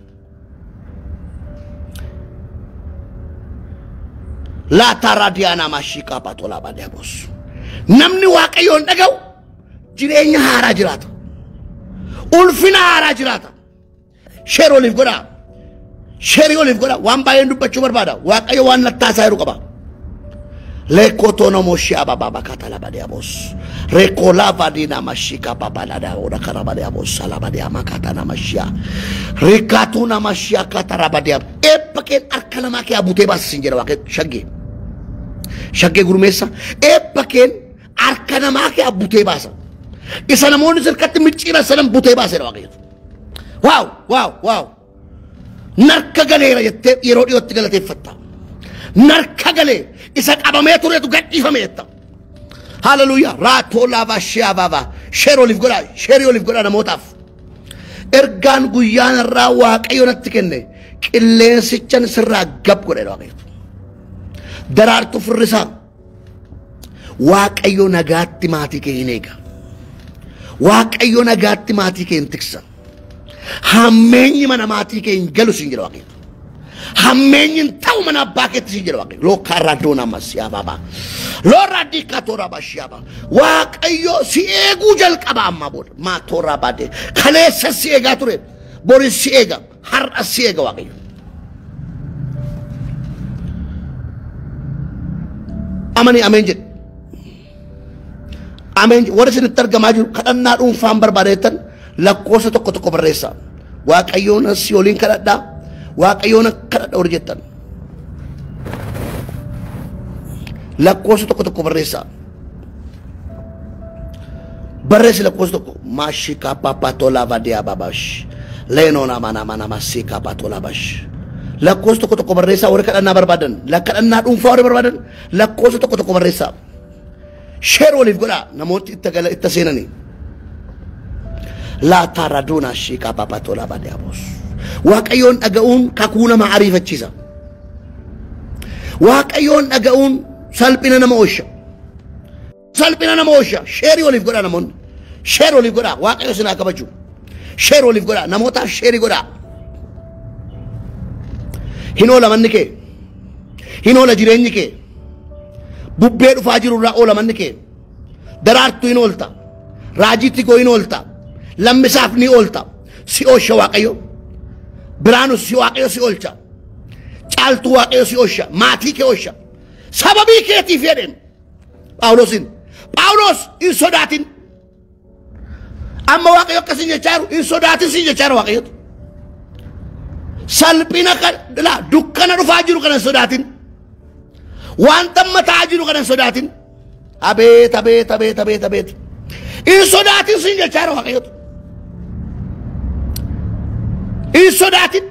laata raadiyaanaa maashiiqaa baatolaa baadiyaaboos namni waaqayyoon dhaga'u jireenya haaraa jiraata ulfina haaraa jiraata sheer waliif godhaa Sheri oliif godha waan baay'een dubbachuu barbaada. Waaqayyo waan lattaasaa jiru qaba. Lekotono moshia baba bakata labadiabos. Rekola vadina mashika baba lada ora karabadiabos salabadia makata na mashia. Rekatu na mashia katarabadia. Epaken arkanama ke abute bas sinjera waket shagge. Shagge gurumesa. Epaken arkanama ke abute basa. Isa namoonni sirkatti miccira sanan bute basa waket. Wow, wow, wow. Narka galera yette yeroo dhiyootti galateeffatta. Narka galee isa qabamee turetu gadhiifameetta. Hallelujah. Raatoo laava shea baba. Sheri oliif godha. Sheri oliif godha namootaaf. Ergaan guyyaan irraa Waaqayyo natti kenne qilleensichan sirraa gab godheedha Waaqayyo. Daraartuu firrisaa Waaqayyo nagaatti maatii kee hin eega. Waaqayyo nagaatti maatii kee hin tiksa. Hammeenyi mana maatii kee hin galu siin jedha Waaqayyo. Hammeenyin ta'u mana abbaa keetti siin jedha Waaqayyo. Loo kaaradoona masiyaa baba. Loo raadikaatoora bashiyaa baba. Waaqayyo si eeguu jalqaba amma booda. Maatoora baadee. Kaleessa si eegaa ture. Boris si eega. Har'a si eega Waaqayyo. Amanii ameen jedhe. Ameen warri isinitti argamaa jiru kadhannaa dhuunfaan barbaadeettan lakkoofsa tokko tokko barreessaa. Waaqayyoon si waliin kadhadhaa. Waaqayyoon kadhadha warri jettan. Lakkoofsa tokko tokko barreessaa. Barreessi lakkoofsa tokko. Maashika papatola vadia babash. Leenona mana mana masika patola bash. Lakkoofsa tokko tokko barreessaa warri kadhannaa barbaadan. Kadhannaa dhuunfaa warri barbaadan lakkoofsa tokko tokko barreessaa. Sheri oliif godha namooti itti seenanii. La taraduna shika papatola vadia bos. Waaqayyoon dhaga'uun kakuu nama ariifachiisa. Waaqayyoon dhaga'uun salphina nama oolcha. Salphina nama oolcha. Sheri oliif godha namoonni. Sheri oliif godha. Waaqayyo sinaa kabaju. Sheri oliif godha. Namootaaf sheri godha. Hin oola manni kee. Hin oola jireenyi kee. Bubbee dhufaa jiru irraa oola manni kee. Daraartuu hin oolta. Raajiitti koo hin oolta. Lammisaaf ni oolta. Si oolcha Waaqayyo. Biraanus si Waaqayyo si oolcha. Caaltuu Waaqayyo si oolcha. Maatii kee oolcha. Sababii keetiif jedheen. Phaawulos hin sodaatin. Amma Waaqayyo akkasin jechaa jiru hin sodaatin siin jechaa jiru Waaqayyotu. Salphina dukkana dhufaa jiru kana hin sodaatin. Wanta mataa jiru kana hin sodaatin. Abeet abeet abeet abeet abeet. Hin sodaatin siin jechaa jiru Waaqayyotu. Hin sodaatin.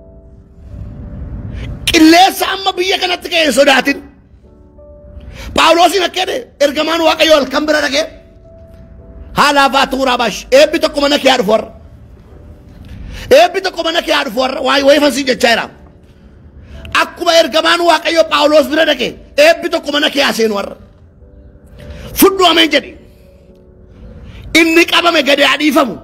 Qilleessa amma biyya kanatti ka'e hin sodaatin. Phaawulosin akkede ergamaan Waaqayyo halkan bira dhaqee haala faatuuraa bash eebbi tokko mana kee dhufu warra. Eebbi tokko mana kee dhufu warra waa'ee fansi jechaa jira. Akkuma ergamaan Waaqayyo Phaawulos bira dhaqee eebbi tokko mana kee seenu warra. Fudhu ameen jedhi. Inni qabame gadi dhiifamu.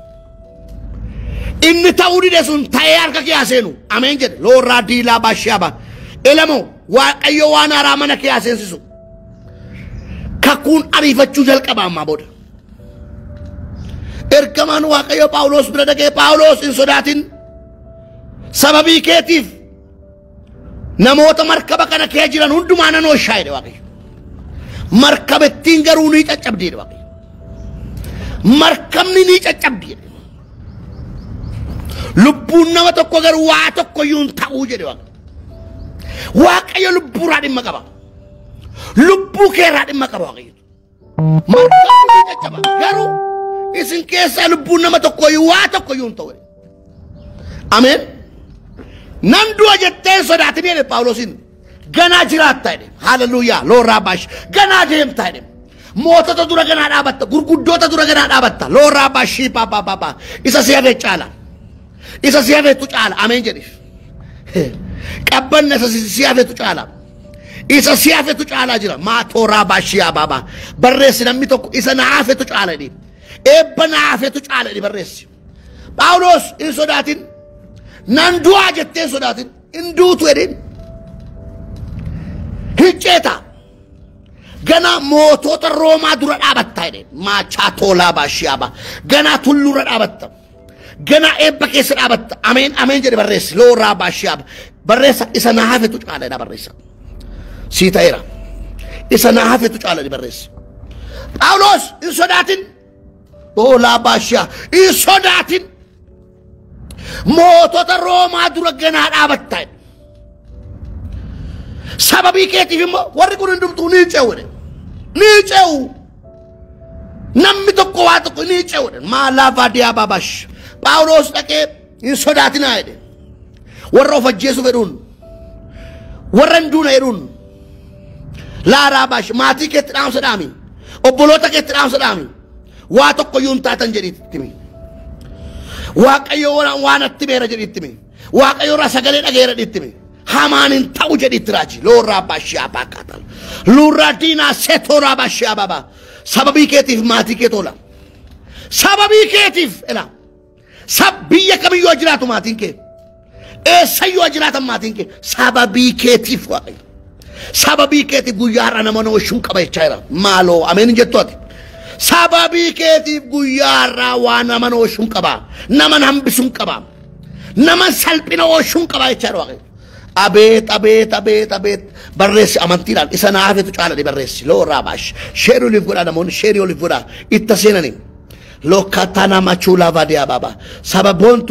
Inni ta'uu dide sun ta'ee harka kee seenu. Ameen jedhe. Loorraa diilaa baashiyaaba. Elamoo Waaqayyo waan haaraa mana kee seensisu. Kakuun ariifachuu jalqaba ammaa booda. Ergamaan Waaqayyo Phaawulos bira dhaqee Phaawulos hin sodaatin. Sababii keetiif namoota markaba kana kee jiran hundumaa nan oolchaa jedhe Waaqayyo. Markabettiin garuu ni caccabdi jedhe Waaqayyo. Markabni ni caccabdi jedhe. Lubbuun nama tokko garuu waa tokko iyyuu hin ta'uu jedhe Waaqayyo. Waaqayyo lubbuurraa dhimma qaba. Lubbuu keerraa dhimma qaba Waaqayyo. Markabni ni caccaba garuu isin keessaa lubbuun nama tokko iyyuu waa tokko iyyuu hin ta'u. Ameen. Nan du'a jetteen sodaatin jedhe Phaawulosin. Ganaa jiraattaa jedhe. Hallelujah. Loorraa baash. Ganaa deemtaa jedhe. Mootota dura ganaa dhaabatta. Gurguddoota dura ganaa dhaabatta. Loorraa baashii papa. Isa si hafee caala. Isa si hafeetu caala. Ameen jedhe. Qabbanna isa si hafeetu caala. Isa si hafeetu caala jira. Maatooraa baashiyaa baba. Barreessi namni tokko isa na hafeetu caala jedhe. Eebba na hafeetu caala jedhe barreessi. Phaawulos hin sodaatin. Nan du'aa jetteen sodaatin. Hin duutu jedhin. Hicceeta. Gana mootota Roomaa dura dhaabatta jedhe. Maachaa toolaa baashiyaaba. Gana tulluura dhaabatta. gana ebba keessa dhaabatta ameen ameen jedhe barreessi looraa baashiyaaba barreessa isa naa hafetu caalaadha barreessa sii ta'eera isa naa hafetu caalaadha barreessi Phaawulos hin sodaatin oolaa baashiyaa hin sodaatin mootota Roomaa dura ganaa dhaabatta sababii keetiif immoo warri kun hundumtuu ni ce'u ni ce'u namni tokko waa tokko ni ce'u maalaa baadiyaa baabash Phaawulos dhaqee hin sodaatinaa jedhe warra of ajjeesu fedhuun warra hin duune jedhuun laaraa bash maatii keetti dhaamsa dhaami obboloota keetti dhaamsa dhaami waa tokko yuun taatan jedhiitti mi waaqayyo waan atti beera jedhiitti mi waaqayyo irraa sagalee dhageera jedhiitti mi hamanin ta'u jedhiitti raaji loorraa baashiyaa baakaatal luurraa diinaa seetooraa baashiyaa baabaa sababii keetiif maatii kee tola sababii keetiif ela biyya kamiyyuu jiraatu maatiin kee eessayyuu jiraatan maatiin kee sababii keetiif waaqayyo sababii keetiif guyyaa har'a nama oolchuun qaba jechaa jira maaloo ameen jettooti sababii keetiif guyyaa har'a waa nama oolchuun qaba nama hambisuun qaba nama salphina oolchuun qaba jechaa jira waaqayyo abeet abeet abeet abeet barreessi amantiidhaan isa naa hafetu caalaa barreessi looraa baash sheerii oliif godhaa namoonni sheerii oliif godhaa itti seenanii lokatana machula vadia baba sababontu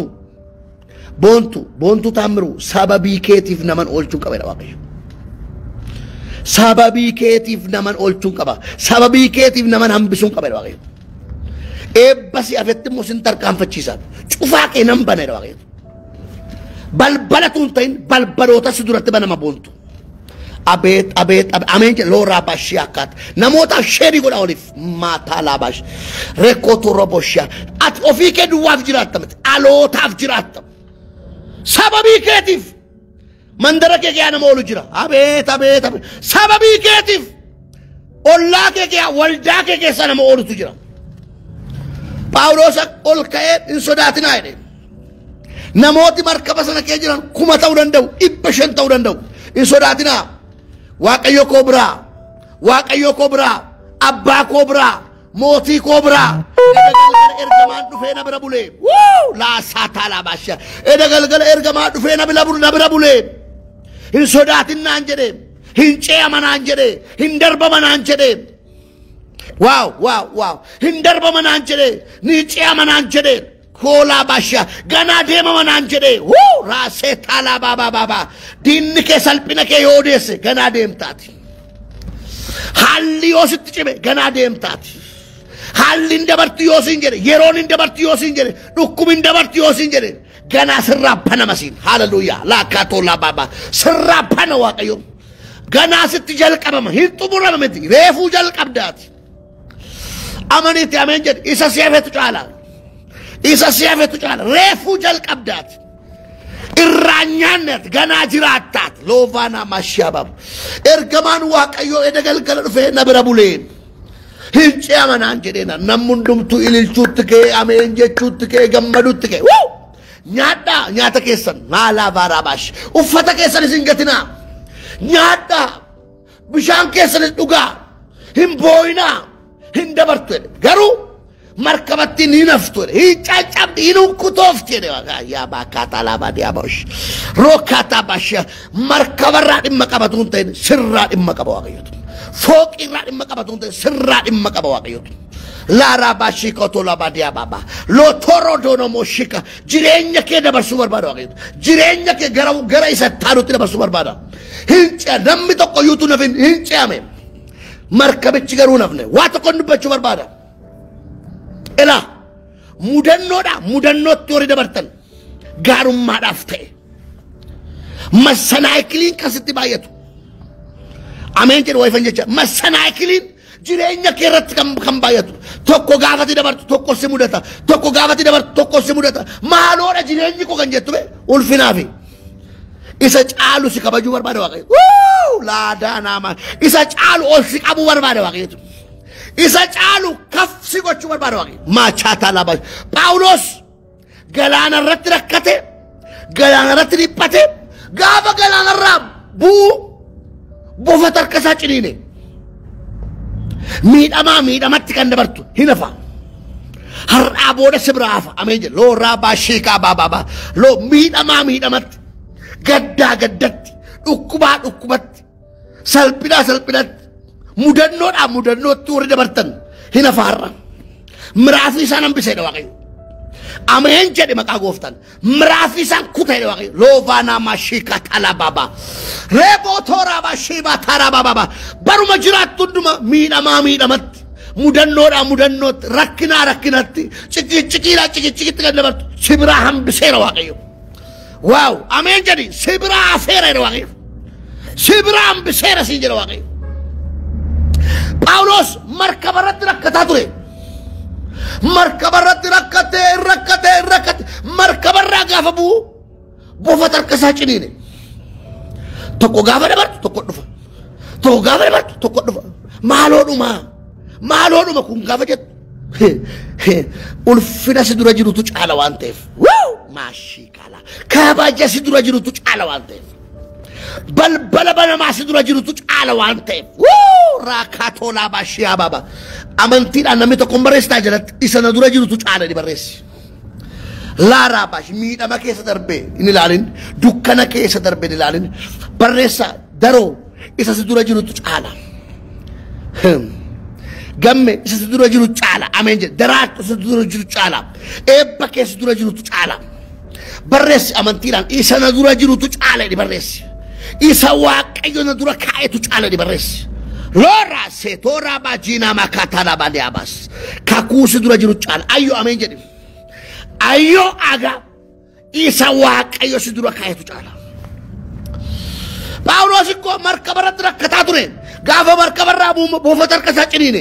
bontu tamru sababii keetiif naman oolchuun qaba waaqayyo sababii keetiif naman oolchuun qaba sababii keetiif naman hambisuun qaba waaqayyo eebbasi afetti musin tarkaanfachiisa cufaa kee nan bane waaqayyo balbala tun ta'in balbaloota si duratti banama bontu abeet abeet ameen looraa baashii akkaat namoota sheerii godha oliif maataa laabash rekkootu roboshaa ati ofii kee duwwaaf jiraatta miti alootaaf jiraatta sababii keetiif mandara kee kee nama oolu jira abeet abeet abeet sababii keetiif ollaa kee kee waldaa kee keessa nama oolutu jira Phaawulos ol ka'ee hin sodaatinaa jedhe namooti markaba sana kee jiran 1000 ta'uu danda'u 500 ta'uu danda'u hin sodaatinaa waaqayyo koo biraa abbaa koo biraa mootii koo biraa ergamaan dhufee na bira bulee laasaa taalaa baashaa galgala ergamaan dhufee na bira bulee hin sodaatin naan jedhee hin ce'ama naan jedhee hin darbama naan jedhee waaw hin darbama naan jedhee ni ce'ama naan jedhee koolaa baashaa ganaa deemama naan jedhee raasee taalaa baabaa diinni kee salphina kee yoo odeesse ganaa deemtaati haalli yoo sitti cime ganaa deemtaati haalli hin dabarti yoo siin jedhe yeroon hin dabarti yoo siin jedhe dhukkubni hin dabarti yoo siin jedhe ganaa sirraa banama siin haaleluyyaa laakkaa toolaa baabaa sirraa bana waaqayyo ganaa sitti jalqabama hin xumurama miti reefuu jalqabdaati amaniitti ameen jedhe isa si'afetu caalaa isa si'afetu caalaa reefuu jalqabdaati irraanyaannet ganaa jiraattat loovaana mashabab ergamaan waaqayyo galgala dhufee na bira bulee hin ce'ama naan jedheena namundumtu ililchuutti kee ameen jechuutti kee gammaduutti kee nyaata keessan maalaa vaaraabash uffata keessan isin gatinaa nyaadha bishaan keessan dhugaa hin booyinaa hin dabartu garuu markabatti ni naftu hi caccabdi hin kutoofti yaa baakaataa laabaa diyaaboosh rookaataa baashaa markabarraa dhimma qabatuun ta'in sirraa dhimma qaba waaqayyotu fooqirraa dhimma qabatuun ta'in sirraa dhimma qaba waaqayyotu laaraa baashii kotoo laabaa diyaabaa lootoroo doonomoo shika jireenya kee dabarsuu barbaada waaqayyotu jireenya kee gara isa taanutti dabarsuu barbaada hin ce'a namni tokko yuutu nafin hin ce'ame markabichi garuu nafne waa tokko dubbachuu barbaada ela mudannootti horii dabartan gaarummaadhaaf ta'e masanaayikiliin kasitti baay'atu ameen jedhu wayfan jecha masanaayikiliin jireenya kee irratti kan baay'atu tokko gaafati dabartu tokko si mudata tokko gaafati dabartu tokko si mudata maaloodha jireenyi koo kan jettu be ulfinaafi isa caalu si kabajuu barbaada waaqayyo laadaa naama isa caalu ol si qabuu barbaada waaqayyo isa caalu kafsi gochuu barbaada waaqayyo maachaataa laabaa Phaawulos galaana irratti rakkate galaana irratti dhiphate gaafa galaana irraa buufata harkasaa ciniine miidhamatti kan dabartu hin hafa har abooda sibraafa ameen jedhe loo raabaa shiikaa baabaa loo miidhamatti gaddaa gaddatti dhukkubaa dhukkubatti salphinaa salphinatti mudannoodhaa mudannootti warri dabartan hin afaarra miraafii isaan hambiseedha waaqayyo ameen jedhe maqaa gooftaan miraafii isaan kuteedha waaqayyo loo vaanaamaa shiikaa talaabaa reeboo tooraabaa shiibaa taaraabaa baruma jiraattu hunduma miidhamatti mudannoodhaa mudannootti rakkinatti ciqiitti kan dabartu sibiraa hambiseera waaqayyo waaw ameen jedhi sibiraa afeera jedha waaqayyo sibiraa hambiseera siin jedha waaqayyo Phaawulos markabarratti rakkataa ture markabarratti rakkate markabarraa gaafa bu'u boofata harkasaa ciniine tokko gaafa dabartu tokko dhufa tokko gaafa dabartu tokko dhufa maaloodhuma kun gaafa jettu ulfina si dura jirutu caala waan ta'eef maashii kaala kabaja si dura jirutu caala waan ta'eef balbala banamaa si dura jirutu caala waan ta'eef raakatolaa baashiyaa baaba amantiidhaan namni tokko barreessitaa jalatti isa na dura jirutu caala ni barreessi laaraa baashi miidhama keessa darbee hin ilaalin dukkana keessa darbee hin ilaalin barreessaa daroo isa si dura jirutu caala gamme isa si dura jiru caala ameen jedhe daraartu isa dura jiru caala eebba keessa dura jirutu caala barreessi amantiidhaan isa na dura jirutu caala ni barreessi isa waaqayyo na dura kaa'etu caala ni barreessi loora seetora baajina makatala baliabas kakuusi dura jiru caala ayyo ameen jedhe ayyo aga isa waaqayyo si dura kaa'etu caala Phaawulos ko markabarratti rakkataa ture gaafa markabarraa boofata harkasaa ciniine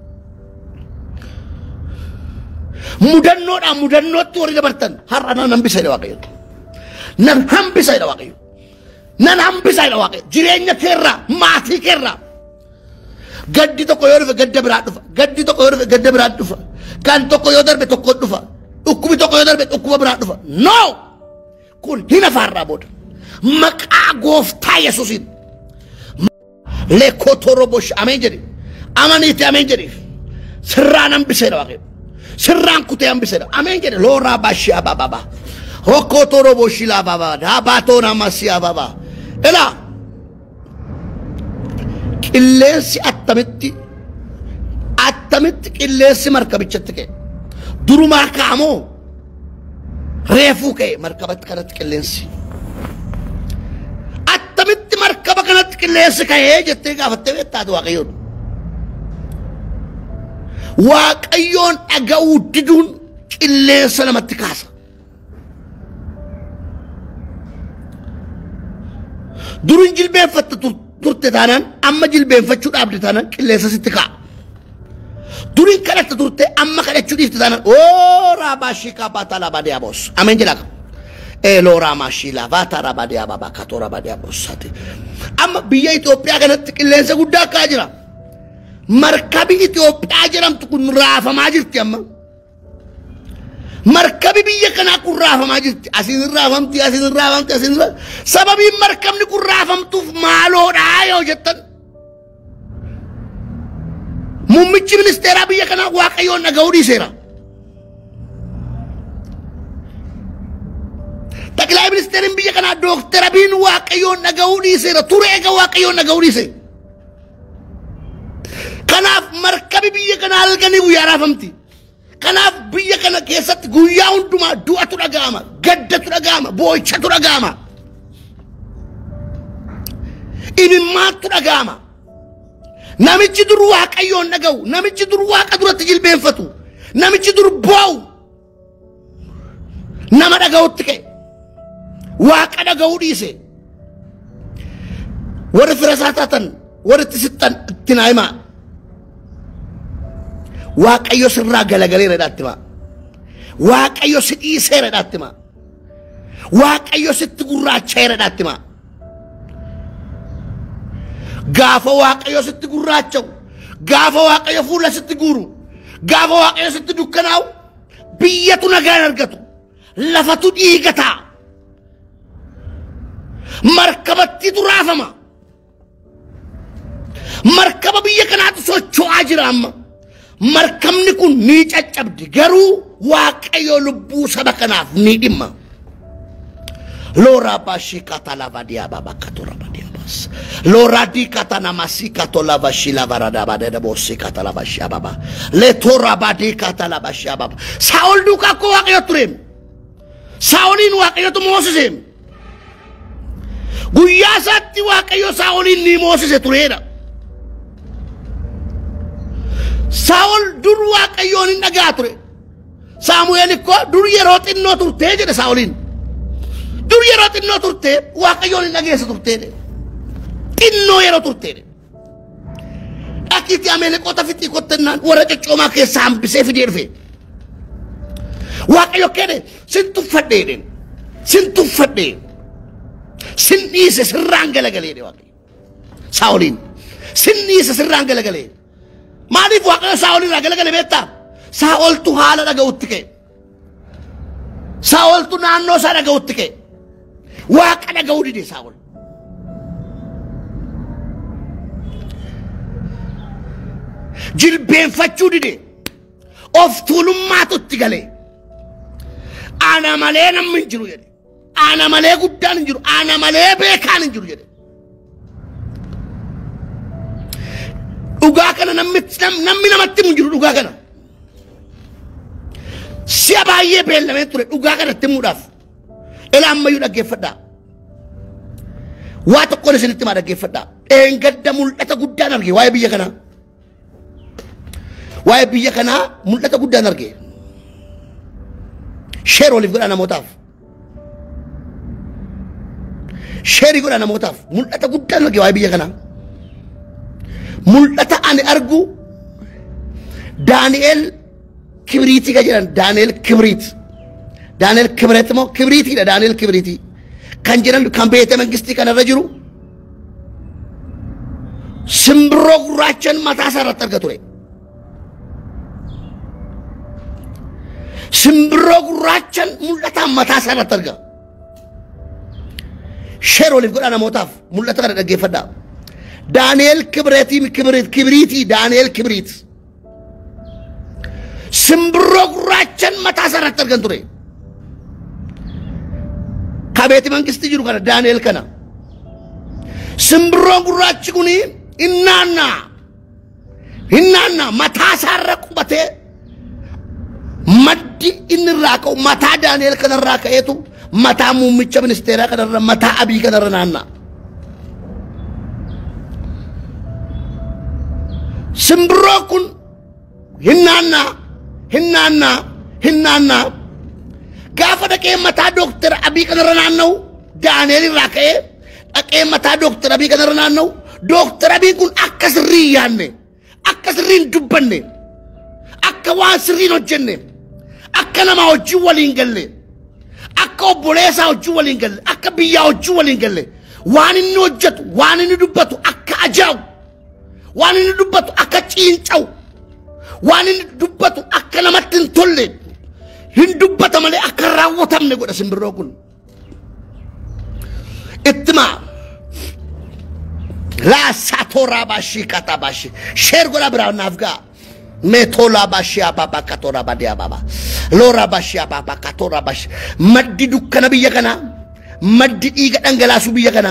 mudannoodhaan mudannootti warri dabartan har'a nan hambisaadha waaqayyo nan hambisaadha waaqayyo jireenya keerraa maatii keerraa gaddi tokko yoo dhufe gadda biraa dhufa gaddi tokko yoo dhufe gadda biraa dhufa kan tokko yoo darbe tokko dhufa dhukkubi tokko yoo darbe dhukkuba biraa dhufa no kun hin afaarraa booda maqaa gooftaa yesuusiin leekotorobosh ameen jedhe amaniiti ameen jedhe sirraan hambiseedha waaqayyo sirraan kutee hambiseedha ameen jedhe looraa baashii abababa hokotoroboshi laababa daabaatoon amasii ababa elaa qilleensi attamitti qilleensi markabichatti ka'e durumaa ka'amoo reefuu ka'e markabatti kanatti qilleensi attamitti markaba kanatti qilleensi ka'ee jettee gaafattee beektaatu waaqayyoon dhaga'uu diduun qilleensa namatti kaasa durin jilbeenfatta turte taanaan amma jilbeenfachuu dhaabde taanaan qilleensa sitti ka'a durin kadhatta turte amma kadhachuu dhiifte taanaan raabashii kaabaataa laabadee aboos ameen jedhaka Elora mashila vatara badia baba katora badia bosate amma biyya Itoophiyaa kanatti qilleensa guddaa akka jira markabi Itoophiyaa jedhamtu kun raafamaa jirti amma markabi biyya kanaa kun raafamaa jirti asin raafamti sababiin markabni kun raafamtuuf maaloodha yoo jettan muummichi ministeeraa biyya kanaa waaqayyoon dhaga'uu dhiiseera Taklay ministerin biyya kana Dr. Abiin waaqayyoon dhaga'uu dhiiseera ture eega waaqayyoon dhaga'uu dhiise kanaaf markabi biyya kana halkanii guyyaa raafamti kanaaf biyya kana keessatti guyyaa hundumaa du'atu dhaga'ama gaddatu dhaga'ama boo'ichatu dhaga'ama imimmaatu dhaga'ama namichi dur waaqayyoon dhaga'u namichi dur waaqa duratti jilbeenfatu namichi dur boo'u nama dhaga'utti ka'e waaqa dhaga'uu dhiise warri firasaa taatan warri itti sixxan itti naa himaa waaqayyo sirraa galagaleera jedhaatti himaa waaqayyo si dhiiseera jedhaatti himaa waaqayyo sitti gurraachaa'eera jedhaatti himaa gaafa waaqayyo sitti gurraacha'u gaafa waaqayyo fuula sitti guuru gaafa waaqayyo sitti dukkanaa'u biyyatu nagaan argatu lafatu dhiigataa markabatti duraafama markaba biyya kanaatu socho'aa jira amma markamni kun ni caccabdi garuu waaqayyo lubbuu saba kanaaf ni dhimma. Lora bashi katala vadia baba katora vadia bas. Lora di katana masi katola vashi la varada bade bosi katala vashi baba. Le tora badi katala vashi baba. Saul duka ko waaqayyo turem. Saulin waaqayyo to Moses. Guyyaa isaatti waaqayyo Saulin ni Moses turera. Saul dur waaqayyo ni nagaa ture. Samuel ko dur yeroo xinnoo turtee jedhe Saulin. Dur yeroo xinnoo turtee waaqayyo ni nageessa turtee. Xinnoo yeroo turtee. Akiti Amalekota fitii kottennaan warra coccoomaa keessaa hambisee fidee dhufe. Waaqayyo kene sin tuffadhee. Sin tuffadhee. Sin dhiise sirraan galagalee waaqayyo. Saulin. Sin dhiise sirraan galagalee. Maaliif waaqayyo Saulin irraa galagalee beektaa? Saultu haala dhaga'utti ka'e. Saultu naannoo isaa dhaga'utti ka'e. Waaqa dhaga'uu dide Saul. Jilbeenfachuu dide. Of tuulummaatu itti galee. Ana malee namni hin jiru jedhe. Ana malee guddaan hin jiru. Ana malee beekaan hin jiru jedhe. Dhugaa kana namni namatti hin jiru dhugaa kana. Si'a baay'ee beellamee ture dhugaa kanatti himuudhaaf. Ela ammayyuu dhaggeeffadhaa. Waa tokkoon isinitti maa dhaggeeffadhaa. Dheengadda mul'ata guddaan arge waa'ee biyya kanaa. Waa'ee biyya kanaa mul'ata guddaan arge. Sheer waliif godhaa namootaaf. Sheerii godhaa namootaaf mul'ata guddaan arge waa'ee biyya kanaa. Mul'ata ani argu Daani'el Kibriitii ka jedhan Daani'el Kibriit. Daani'el Kibriit moo Kibriitiidha Daani'el Kibriitii. Kan jedhan kan beete mangistii kanarra jiru simbirroo gurraachaan mataa isaa irratti arga ture. Simbirroo gurraachaan mul'ataan mataa isaa irratti arga. Sheer waliif godhaa namootaaf mul'ata kana dhaggeeffadhaa. Daani'el Kibriitii Daani'el Kibriit. Simbirroo gurraachaan mataa isaa irratti argan ture. Kabeeti mangistii jiru kana Daani'el kana. Simbirroo gurraachi kuni hinnaannaa mataa isaa irra qubatee maddi inni irraa ka'u mataa Daani'el kanarraa ka'eetu mataa muummicha ministeeraa kanarra mataa Abii kanarra naanna'a. Simbirroo kun hinnaannaa gaafa dhaqee mataa Dooktar Abii kanarra naanna'u Daani'el irraa ka'ee dhaqee mataa Dooktar Abii kanarra naanna'u Dooktar Abii kun akka sirrii hin yaadne akka sirrii hin dubbanne akka waan sirrii hin hojjenne akka nama hojii waliin galle akka obboleessaa hojii waliin galle akka biyyaa hojii waliin galle waan inni hojjetu waan inni dubbatu akka ajaa'u waan inni dubbatu akka ciincaa'u waan inni dubbatu akka namatti hin tolle hin dubbata malee akka raawwatamne godha simbirroo kun. Ittima la satora bashi kata bashi sheer godha biraan naaf ga'a. Metola bashi ababa katora bade ababa lora bashi ababa katora bashi maddi dukkana biyya kana maddi dhiiga dhangalaasu biyya kana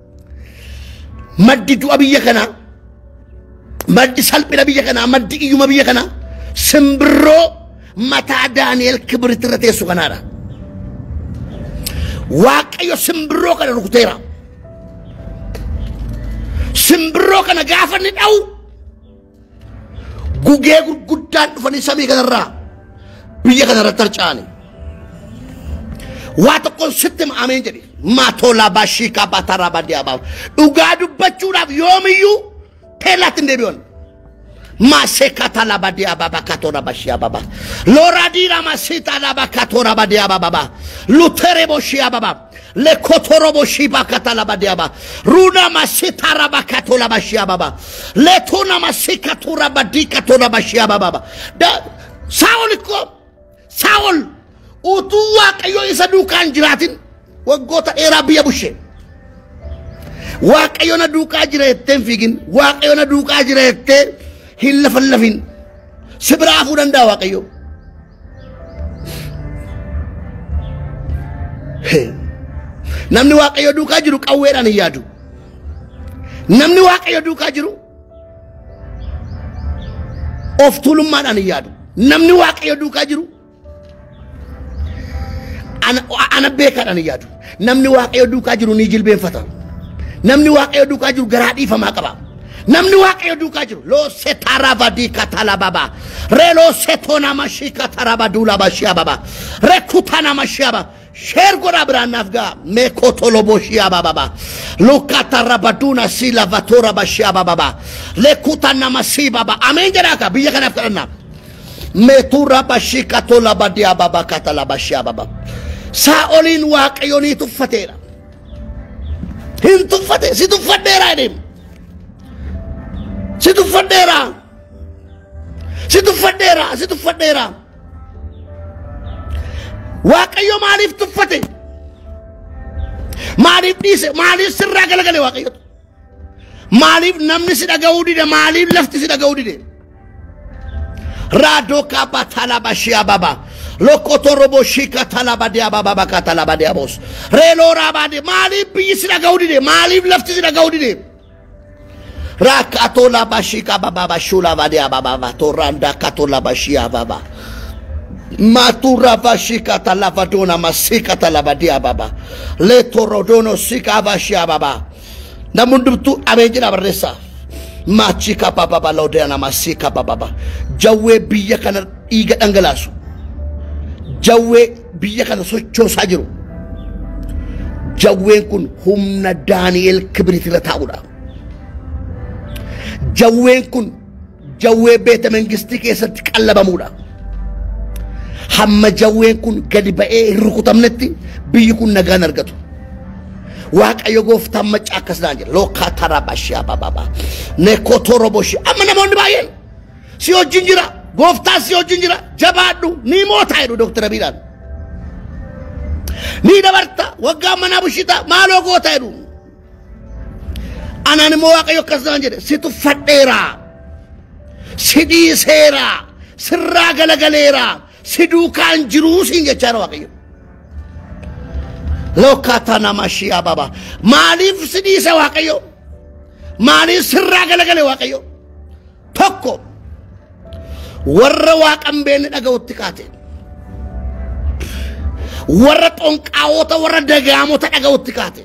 maddi du'a biyya kana maddi salphina biyya kana maddi iyyuma biyya kana simbirroo mataa Daani'el Kibriit irra teessu kanaadha. Waaqayyo simbirroo kana rukuteera. Simbirroo kana gaafa inni dha'u gugee gurguddaan dhufanii samii kanarraa biyya kanarratti harca'ani. Waa tokkoon sitti ameen jedhi. Maatolaa baashii kaabataraa badee abaaba. Dhugaa dubbachuudhaaf yoomiyyuu teellaatti hin deebi'an. Masekata la badia baba katora bashia baba. Loradira masita la bakatora badia baba. Lutere boshia baba. Le kotoro boshiba kata la badia baba. Runa masita rabakato la bashia baba. Le tuna masika tura badika tora bashia baba. Da Saul ko Saul utuwa kayo isa dukan jiratin. Wagota era biya bushe. Waaqayyo na duukaa jira jetteen fiigin waaqayyo na duukaa jira jettee hin lafallafin Sibraa fuudhandaa waaqayyo. Namni waaqayyo duukaa jiru qawweedhaan hin yaadu. Namni waaqayyo duukaa jiru of tuulummaadhaan hin yaadu. Namni waaqayyo duukaa jiru ana beekaadhaan hin yaadu. Namni waaqayyo duukaa jiru ni jilbeenfata. Namni waaqayyo duukaa jiru garaa dhiifamaa qaba. Namni waaqayyo duukaa jiru loo setaravadi katalababa relo setona mashika tarabadula bashia baba rekutana mashia baba shergora branafga mekotolo boshia baba lukatarabaduna sila vatora bashia baba lekutana masiba baba amen jaraka biya kana afkarna metura bashika tola badia baba katala bashia baba saolin waaqayyo ni tuffatera hin tuffate si tuffatera edim situ fadera waaqayyo maaliif tuffate maaliif dhiise maaliif sirraa galagale waaqayyo maaliif namni si dhaga'uu dide maaliif lafti si dhaga'uu dide radoka batala bashia baba lokotorobo shika talabadia baba bakatalabadia bos relo rabade maaliif biyyi si dhaga'uu dide maaliif lafti si dhaga'uu dide Rakatola bashika baba bashula vadia baba toranda katola bashia baba matura bashika talavadona masika talabadia baba letorodono sika bashia baba namundubtu amejina barresa machika baba balodena masika baba jawe biya kana iga dangalasu jawe biya kana sochosa jiru jawe kun humna Daniel kibrit la taula jawween kun jawwee beeta mangistii keessatti qallabamuudha. Hamma jawween kun gadi ba'ee hin rukutamnetti biyyi kun nagaan argatu. Waaqayyo gooftaan macaa akkas naan jedha lookaa tarabashiyaa bababa nekotoroboshi amma namoonni baay'een si wajjin jira gooftaan si wajjin jira jabaadhu ni mootaa jedhu Dr. Abiidhaan ni dabarta waggaa manaa bushitaa maaloo gootaa jedhu. Anani mo waaqayyo akkas naan jedhe si tuffadheera si dhiiseera sirraa galagaleera si duukaan jiruu siin jechaadha waaqayyo. Lokatana mashia baba maaliif si dhiise waaqayyo maaliif sirraa galagale waaqayyo tokko warra waaqan beenne dhaga'utti kaate warra xonqaawota warra dagaamota dhaga'utti kaate.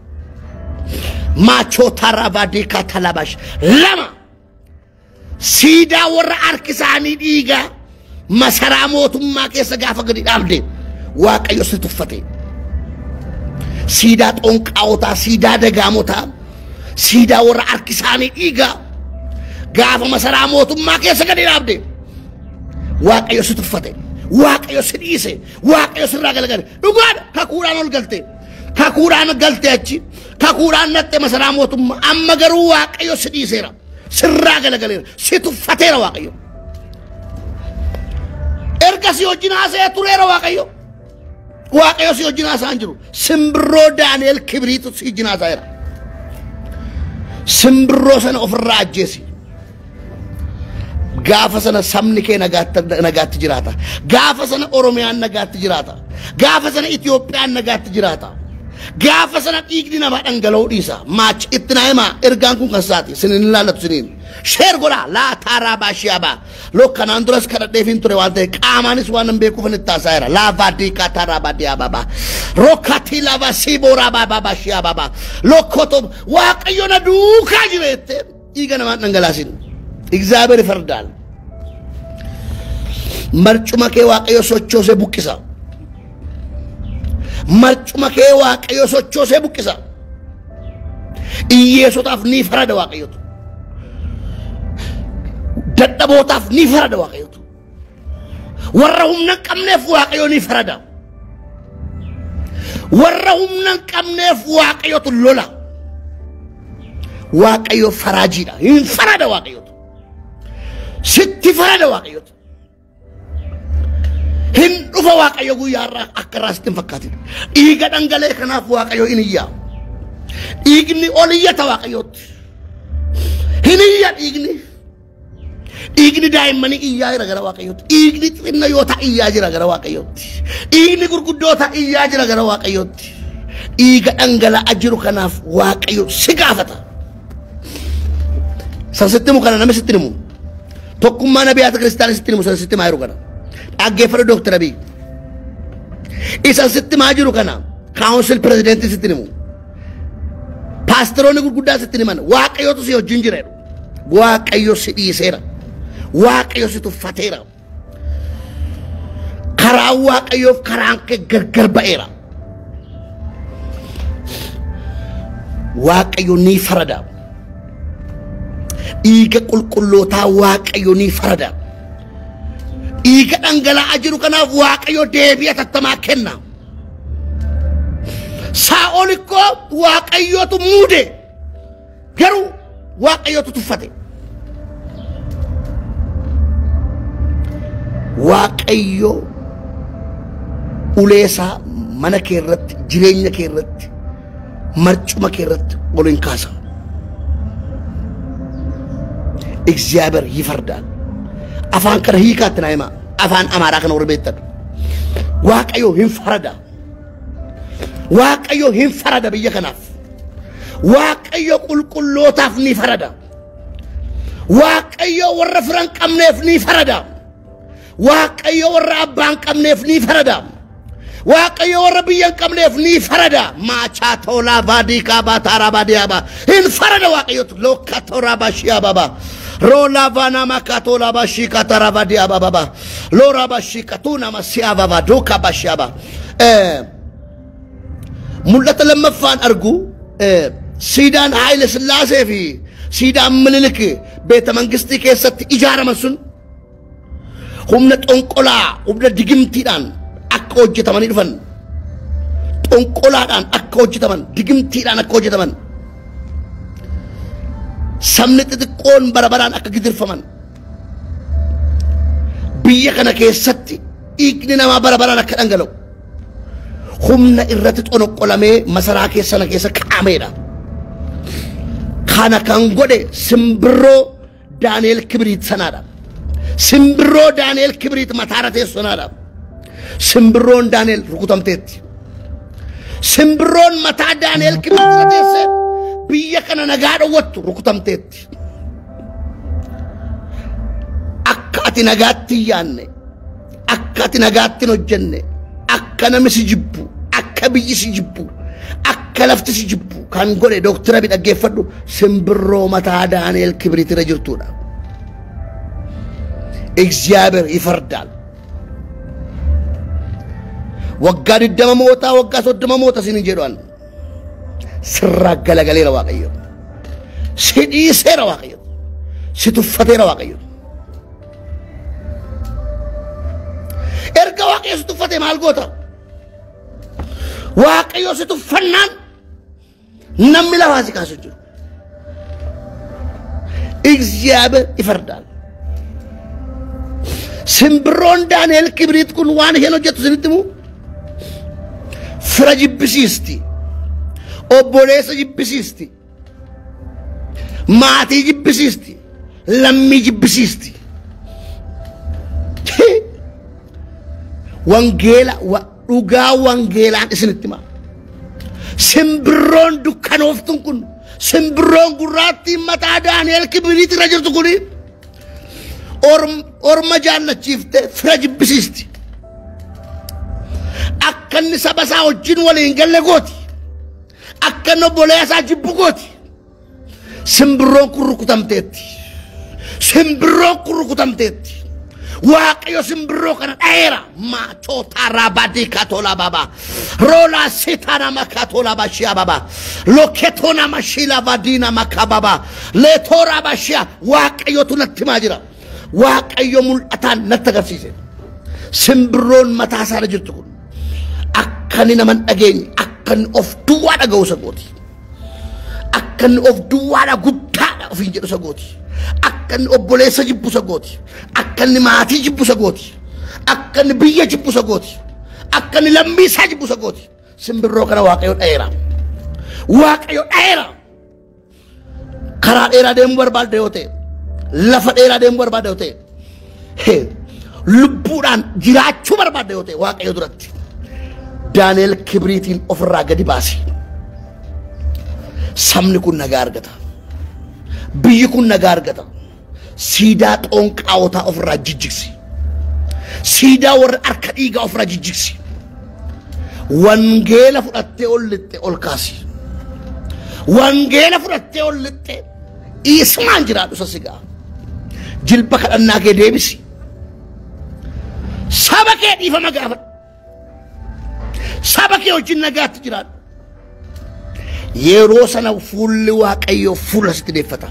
Macho taravadi katalabash lama sida warra arkisani diga masaramotumma keessa gaafa gadi dhaabde waaqayyo si tuffate sida xonqaawota sida dagaamota sida warra arkisani diga gaafa masaramotumma keessa gadi dhaabde waaqayyo si tuffate waaqayyo si dhiise waaqayyo sirraa galagale dhugaadha kakuudhaan ol galte kakuudhaan galte achi kakuudhaan natte masaraamotummaa amma garuu waaqayyo si dhiiseera sirraa galagaleera si tuffateera waaqayyo erga si wajjin haasa'ee tureera waaqayyo si wajjin haasa'an jiru simbirroo Daani'el kibriitu si wajjin haasa'eera simbirroo sana ofirraa ajjeesi gaafa sana sabni kee nagaatti jiraata gaafa sana Oromiyaan nagaatti jiraata gaafa sana Itiyoophiyaan nagaatti jiraata gaafa sana dhiigni namaa dhangala'uu dhiisa maach itti naa himaa ergaan kun kan saati sinin ilaallatu siniin sheer godha laa taaraa baashiyaabaa lokkanaan duras kadhadheefin ture waan ta'e qaamaanis waan hin beekuufan itti haasa'eera laa vaadii kaataaraa baadiyaabaabaa rokkatii lava siiboraa baashiyaabaa lokkoto waaqayyo na duukaa jireette dhiiga namaa dhangalaasin እግዚአብሔር ይፈርዳል marcuma kee waaqayyo sochoosee buqqisa marcuma kee waaqayyo sochoosee buqqisa iyyeesotaaf ni farada waaqayyotu dadhabootaaf ni farada waaqayyotu warra humna hin qabneef waaqayyo ni farada warra humna hin qabneef waaqayyotu lola waaqayyo faraajiidha hin farada waaqayyotu sitti farada waaqayyotu hin dhufa waaqayyo guyyaarraa akka raasitti hin fakkaatin dhiiga dhangalee kanaaf waaqayyo in iyyaa dhiigni ol iyyata waaqayyooti hin iyya dhiigni daa'immanii iyyaa jira gara waaqayyootti dhiigni xinnayyoota iyyaa jira gara waaqayyootti dhiigni gurguddoota iyyaa jira gara waaqayyootti dhiiga dhangala'aa jiru kanaaf waaqayyo si gaafata san sitti himu kana nama sitti himu tokkummaa nabiyaata kiristaanii sitti himu san sitti himaa jiru kana dhaggeeffadhu Dooktar Abiy isan sitti himaa jiru kana kaawunsil pirezidentii sitti himu paastoroonni gurguddaa sitti himan waaqayyootu si wajjin jira waaqayyo si dhiiseera waaqayyo si tuffateera karaa waaqayyoof karaan kee gargar ba'eera waaqayyo ni farada dhiiga qulqullootaa waaqayyo ni farada dhiiga dhangala'aa jiru kanaaf waaqayyo deebii atattamaa kenna Saa'ol ikkoo waaqayyootu muude garuu waaqayyootu tuffate waaqayyo uleesaa mana kee irratti jireenya kee irratti marcuma kee irratti ol hin kaasa እግዚአብሔር ይፈርዳል afaan kana hiikaatti naa himaa afaan amaaraa kana warra beektan waaqayyo hin farada waaqayyo hin farada biyya kanaaf waaqayyo qulqullootaaf ni farada waaqayyo warra firan qabneef ni farada waaqayyo warra abbaan qabneef ni farada waaqayyo warra biyyan qabneef ni farada maachaa toolaa baadii kaabaa taaraa baadiyaaba hin farada waaqayyotu lokka tooraa bashiyaa baba rola vana makatola bashi katara vadia baba lora bashi katuna masia baba doka bashaba mulata lamafan argu sidan haile sillase fi sidan minilik beta mangisti keessat ijaarama sun humna xonqola humna digimtiidhaan akka hojjetamanii dhufan xonqolaadhaan akka hojjetaman digimtiidhaan akka hojjetaman sabni xixiqqoon barabaraan akka gidirfaman biyya kana keessatti dhiigni namaa barabaraan akka dhangala'u humna irratti xonqolamee masaraa keessana keessa kaa'ameedha kana kan godhe simbirroo Daani'el Kibriit sanaadha simbirroo Daani'el Kibriit mataara teessonaadha simbirroon Daani'el rukutamteetti simbirroon mataa Daani'el Kibriit teesse biyya kana nagaa dhowwattu rukutamteetti akka ati nagaatti yaanne akka ati nagaatti hojjenne akka namni si jibbu akka biyyi si jibbu akka lafti si jibbu kan godhe Dooktar Abiy dhaggeeffadhu simbirroo mataa Daani'el Kibriit irra jirtuudha እግዚአብሔር ይፈርዳል waggaa 20 mootaa waggaa 30 mootaa sin jedhan sirra galagalee waaqayyo si dhiiseera waaqayyo si tuffateera waaqayyo erga waaqayyo si tuffate maal goota waaqayyo si tuffannaan namni lafaa si kaasu jiru እግዚአብሔር ይፈርዳል simbirroon Daani'el Kibriit kun waan isheen hojjettu isinitti himu fira jibbisiisti obboleessa jibbisiisti maatii jibbisiisti lammii jibbisiisti wangeela dhugaa wangeelaan isinitti hima simbirroon dukkanooftuun kun simbirroon gurraattiin mataa Daani'el Kibriit irra jirtu kuni orma jaallachiifte fira jibbisiisti akka inni saba isaa wajjin waliin galle gooti akka inni obboleessaa jibbu gooti simbirroon kun rukutamteetti simbirroon kun rukutamteetti waaqayyo simbirroo kana dhayeera maatota rabadii katoola baba rola sitana makatola bashia baba loketona mashila vadina makababa letora bashia waaqayyotu natti himaa jira waaqayyo mul'ataan natti agarsiise simbirroon mataa isaa irra jirtu kun akka inni nama hin dhageenye akka inni of duwwaa dhaga'u isa gooti akka inni of duwwaadha guddaadha ofiin jedhu isa gooti akka inni obboleessa jibbu isa gooti akka inni maatii jibbu isa gooti akka inni biyya jibbu isa gooti akka inni lammii isaa jibbu isa gooti simbirroo kana waaqayyo dhayeera waaqayyo dhayeera karaa dheeraa deemuu barbaadde yoo ta'e lafa dheeraa deemuu barbaadda yoo ta'e lubbuudhaan jiraachuu barbaadda yoo ta'e Waaqayyo duratti Daani'el kibriitiin ofirraa gadi baasi. Sabni kun nagaa argata. Biyyi kun nagaa argata. Siidaa xoonqaawotaa ofirraa jijjigsi. Siidaa warra harka dhiigaa ofirraa jijjigsi. Wangeela fudhattee ol lixxe ol kaasi. Wangeela fudhattee ol lixxe ismaan jiraadhu sasigaa. Jilba kadhannaa kee deebisi. Saba kee dhiifama gaafadhu. Saba kee wajjin nagaatti jiraadhu. Yeroo sana fuulli Waaqayyoo fuula sitti deeffata.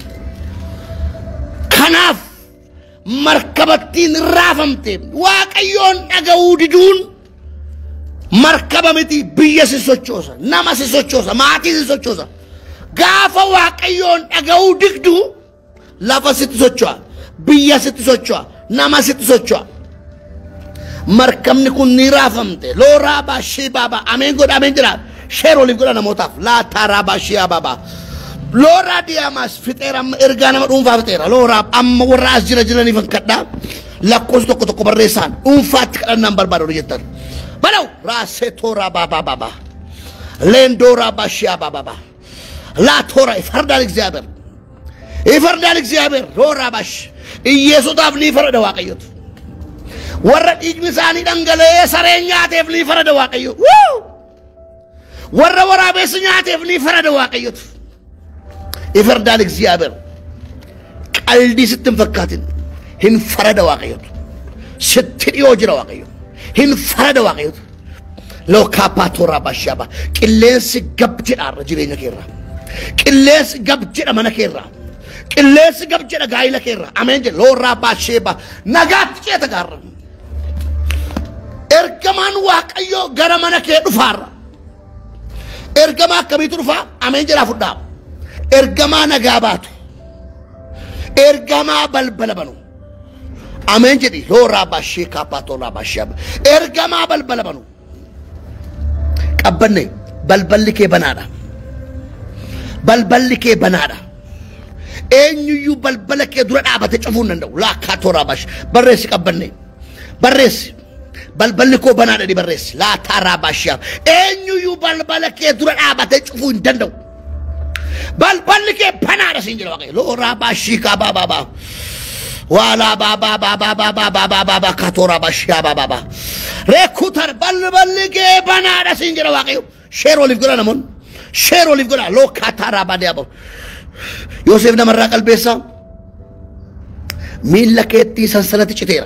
Kanaaf markabattiin raafamte Waaqayyoon dhaga'uu diduun markaba miti biyya si sochoosa, nama si sochoosa, maatii si sochoosa. Gaafa Waaqayyoon dhaga'uu diddu lafa sitti socho'a, biyya sitti socho'a, nama sitti socho'a. Markabni kun ni raafamte. Looraa baashii baaba. Ameen godha ameen jira. Sheeroo liif godha namootaaf. Laa taaraa baashii baaba. Looraa diyaamaas fixeera ergaa nama dhuunfaa fixeera. Looraa amma warra as jiraniif kadhaa. Lakkoofsa tokko tokko barreessaan dhuunfaatti kadhannaan barbaadu jettan. Balaw raasee tooraa baabaa baabaa. Leendooraa baashii baabaa. Laa tooraa ifardaan እግዚአብሔር ifardaan እግዚአብሔር looraa baash Iyyeesuutaaf ni farada Waaqayyotu. Warra dhiigni isaanii dhangala'ee saree nyaateef ni farada Waaqayyo. Warra waraabessi nyaateef ni farada Waaqayyotu. Ifardaan እግዚአብሔር qalbii sitti hin fakkaatin hin farada Waaqayyotu. Sitti dhiyoo jira Waaqayyo hin farada Waaqayyotu. Lookaapaatora bashaba qilleensi gab jedhaarra jireenya keerra. Qilleensi gab jedha mana keerra. Qilleensi gab jedha gaayila keerra. Ameen jedha looraa baasheba nagaatti ceeta gaarra. Ergamaan Waaqayyo gara mana kee dhufaarra. Ergamaa akkamiitu dhufaa? Ameen jedhaa fudhaa. Ergamaa nagaa baatu. Ergamaa balbala banu. Ameen jedhi looraa baashee kaaphaatoraa baashaba. Ergamaa balbala banu. Qabbanne balballi kee banaadha. Balballi kee banaadha. Eenyuyyuu balbala kee dura dhaabate cufuu hin danda'u. Laakkaatoraa bash barreessi qabbanne barreessi. Balballi koo banaadha di barreessi. Laataaraa baashaa eenyuyyuu balbala kee dura dhaabate cufuu hin danda'u. Balballi kee banaadha siin jedha Waaqayyo. Looraa baashii kaa baabaa. Wala baba baba baba baba baba katora bashia baba baba rekutar balballi ke banada sinjira Waaqayyo. Sheeroo liif godha namoonni. Sheeroo liif godha loo katara badiabo. Yoosef namarraa qalbeessa miilla keetti sansalatti citeera.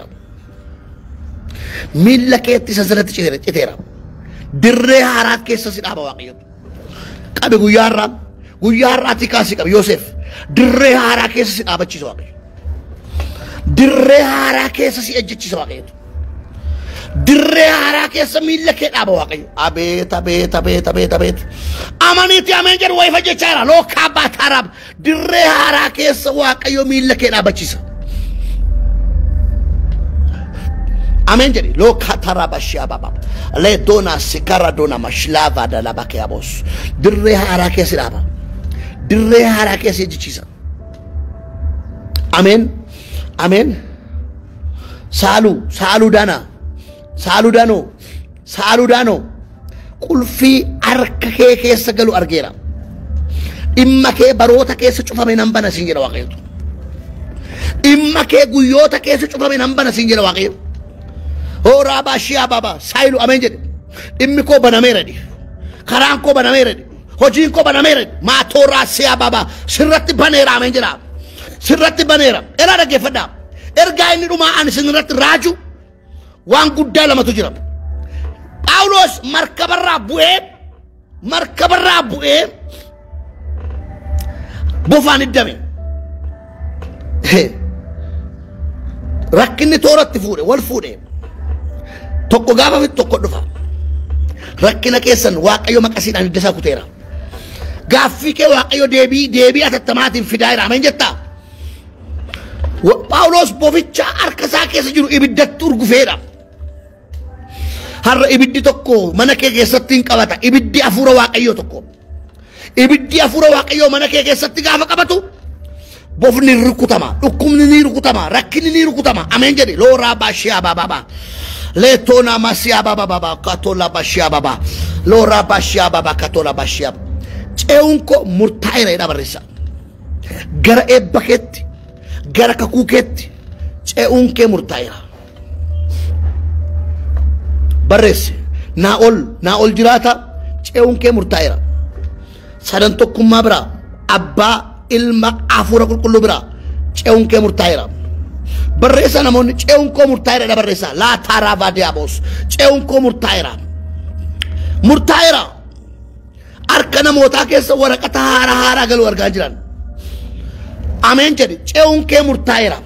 Miilla keetti sansalatti citeera. Dirree haaraa keessa si dhaaba Waaqayyo. Qabe guyyaa har'aatti kaasi qabe Yoosef dirree haaraa keessa si dhaabachiisa Waaqayyo. Dirree haaraa keessa si ejjechiisa Waaqayyo. Dirree haaraa keessa miilla kee dhaaba Waaqayyo. Abeet abeet abeet abeet abeet. Amaniiti ameen jedhu wayifa jechaara loo kaabaa taaraab. Dirree haaraa keessa Waaqayyo miilla kee dhaabachiisa. Ameen jedhi loo katara bashia baba. Le dona sikara dona mashlava da la bakeabos. Dirree haaraa keessa dhaaba. Dirree haaraa keessa ejjechiisa. Ameen. Amen. Salu dano. Kulfi arka kee keessa galu argeera. Dhimma kee baroota keessa cufame nan bana siin jedha Waaqayyo. Dhimma kee guyyoota keessa cufame nan bana siin jedha Waaqayyo. Horaa baashiyaa baba saayilu ameen jedhe. Dhimmi koo banameera di. Karaan koo banameera di. Hojiin koo banameera di. Maatooraa siyaa baba sirratti baneera ameen jedha. Sirratti baneera. Era dhaggeeffadha. Ergaa inni dhumaa ani sirratti raaju waan guddaa lamatu jira. Phaawulos markabarraa bu'ee bofaan iddame. Rakkinni tooratti fuudhe wal fuudhe. Tokko gaafa fi tokko dhufa. Rakkina keessan Waaqayyo maqasiidhaan hidda isaa kuteera. Gaaffii kee Waaqayyo deebii atattamaatiin fidaayira. Ameen jettaa? Phaawulos boficha harka isaa keessa jiru ibiddatti urgufeedha. Har'a ibiddi tokko mana kee keessatti hin qabata. Ibiddi hafuura Waaqayyoo tokko. Ibiddi hafuura Waaqayyoo mana kee keessatti gaafa qabatu bofni rukutama dhukkubni ni rukutama rakkinni ni rukutama ameen jedhi loora bashiya baba letona masiya baba katola bashiya baba loora bashiya baba katola bashiya ceunko murtaa'eera jedha barreessa gara eebba keetti gara kakuu keetti ce'uun kee murtaa'eera barreesse naa ol jiraata ce'uun kee murtaa'eera sadan tokkummaa biraa abbaa ilma hafuura qulqulluu biraa ce'uun kee murtaa'eera barreessa namoonni ce'uun koo murtaa'eera dha barreessa laa taaraa baadiyaabos ce'uun koo murtaa'eera harka namootaa keessa waraqata haaraa galuu argaa jiran ameen jedhi ce'uun kee murtaa'eera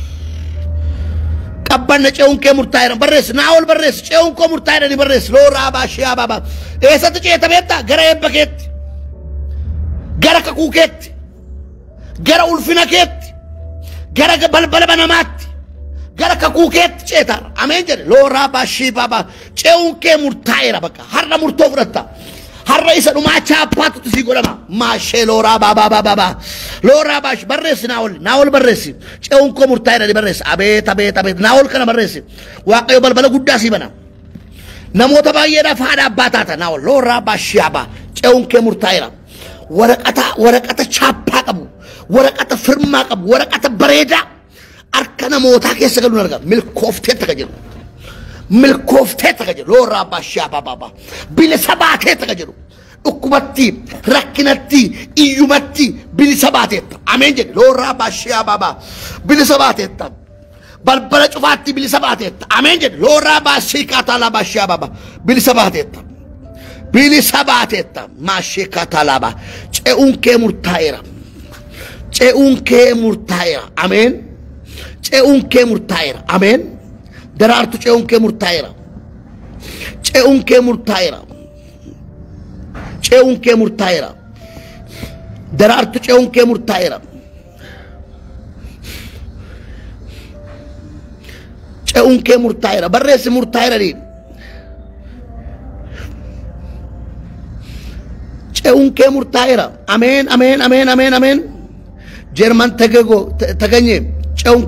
qabbanna ce'uun kee murtaa'eera barreessi naa ol barreessi ce'uun koo murtaa'eera ni barreessi looraa baashiyaa baba eessatti ceeta beektaa gara eebba keetti gara kakuu keetti gara ulfina keetti gara balbala banamaatti gara kakuu keetti ceeta ameen jedhi looraa baashii baba ce'uun kee murtaa'eera bakka har'a murtoo fudhatta har'a isa dhumaa chaappaatutti si godhama maashee looraa baba looraa baash barreessi naa ol barreessi ce'uun koo murtaa'eera ni barreessi abeet naa ol kana barreessi waaqayyo balbala guddaa si bana namoota baay'eedhaaf haadha abbaa taata naa ol looraa baashiyaaba ce'uun kee murtaa'eera waraqata chaappaa qabu waraqata firmaa qabu waraqata bareedaa harka namootaa keessa galuun argama milkoofteetta ka jedhu milkoofteetta ka jedhu looraa baashiyaa baba bilisa baateetta ka jedhu dhukkubatti rakkinatti iyyumatti bilisa baateetta ameen jedhe looraa baashiyaa baba bilisa baateetta balbala cufaatti bilisa baateetta ameen jedhe looraa baashii kaataalaa baashiyaa baba bilisa baateetta maashii kaataalaa baa ce'uun kee murtaa'eera ameen ce'uun kee murtaa'eera ameen daraartu ce'uun kee murtaa'eera ce'uun kee murtaa'eera daraartu ce'uun kee murtaa'eera ce'uun kee murtaa'eera barreessi murtaa'eera dhiin ce'uun kee murtaa'eera ameen jeerman taganyee ce'uun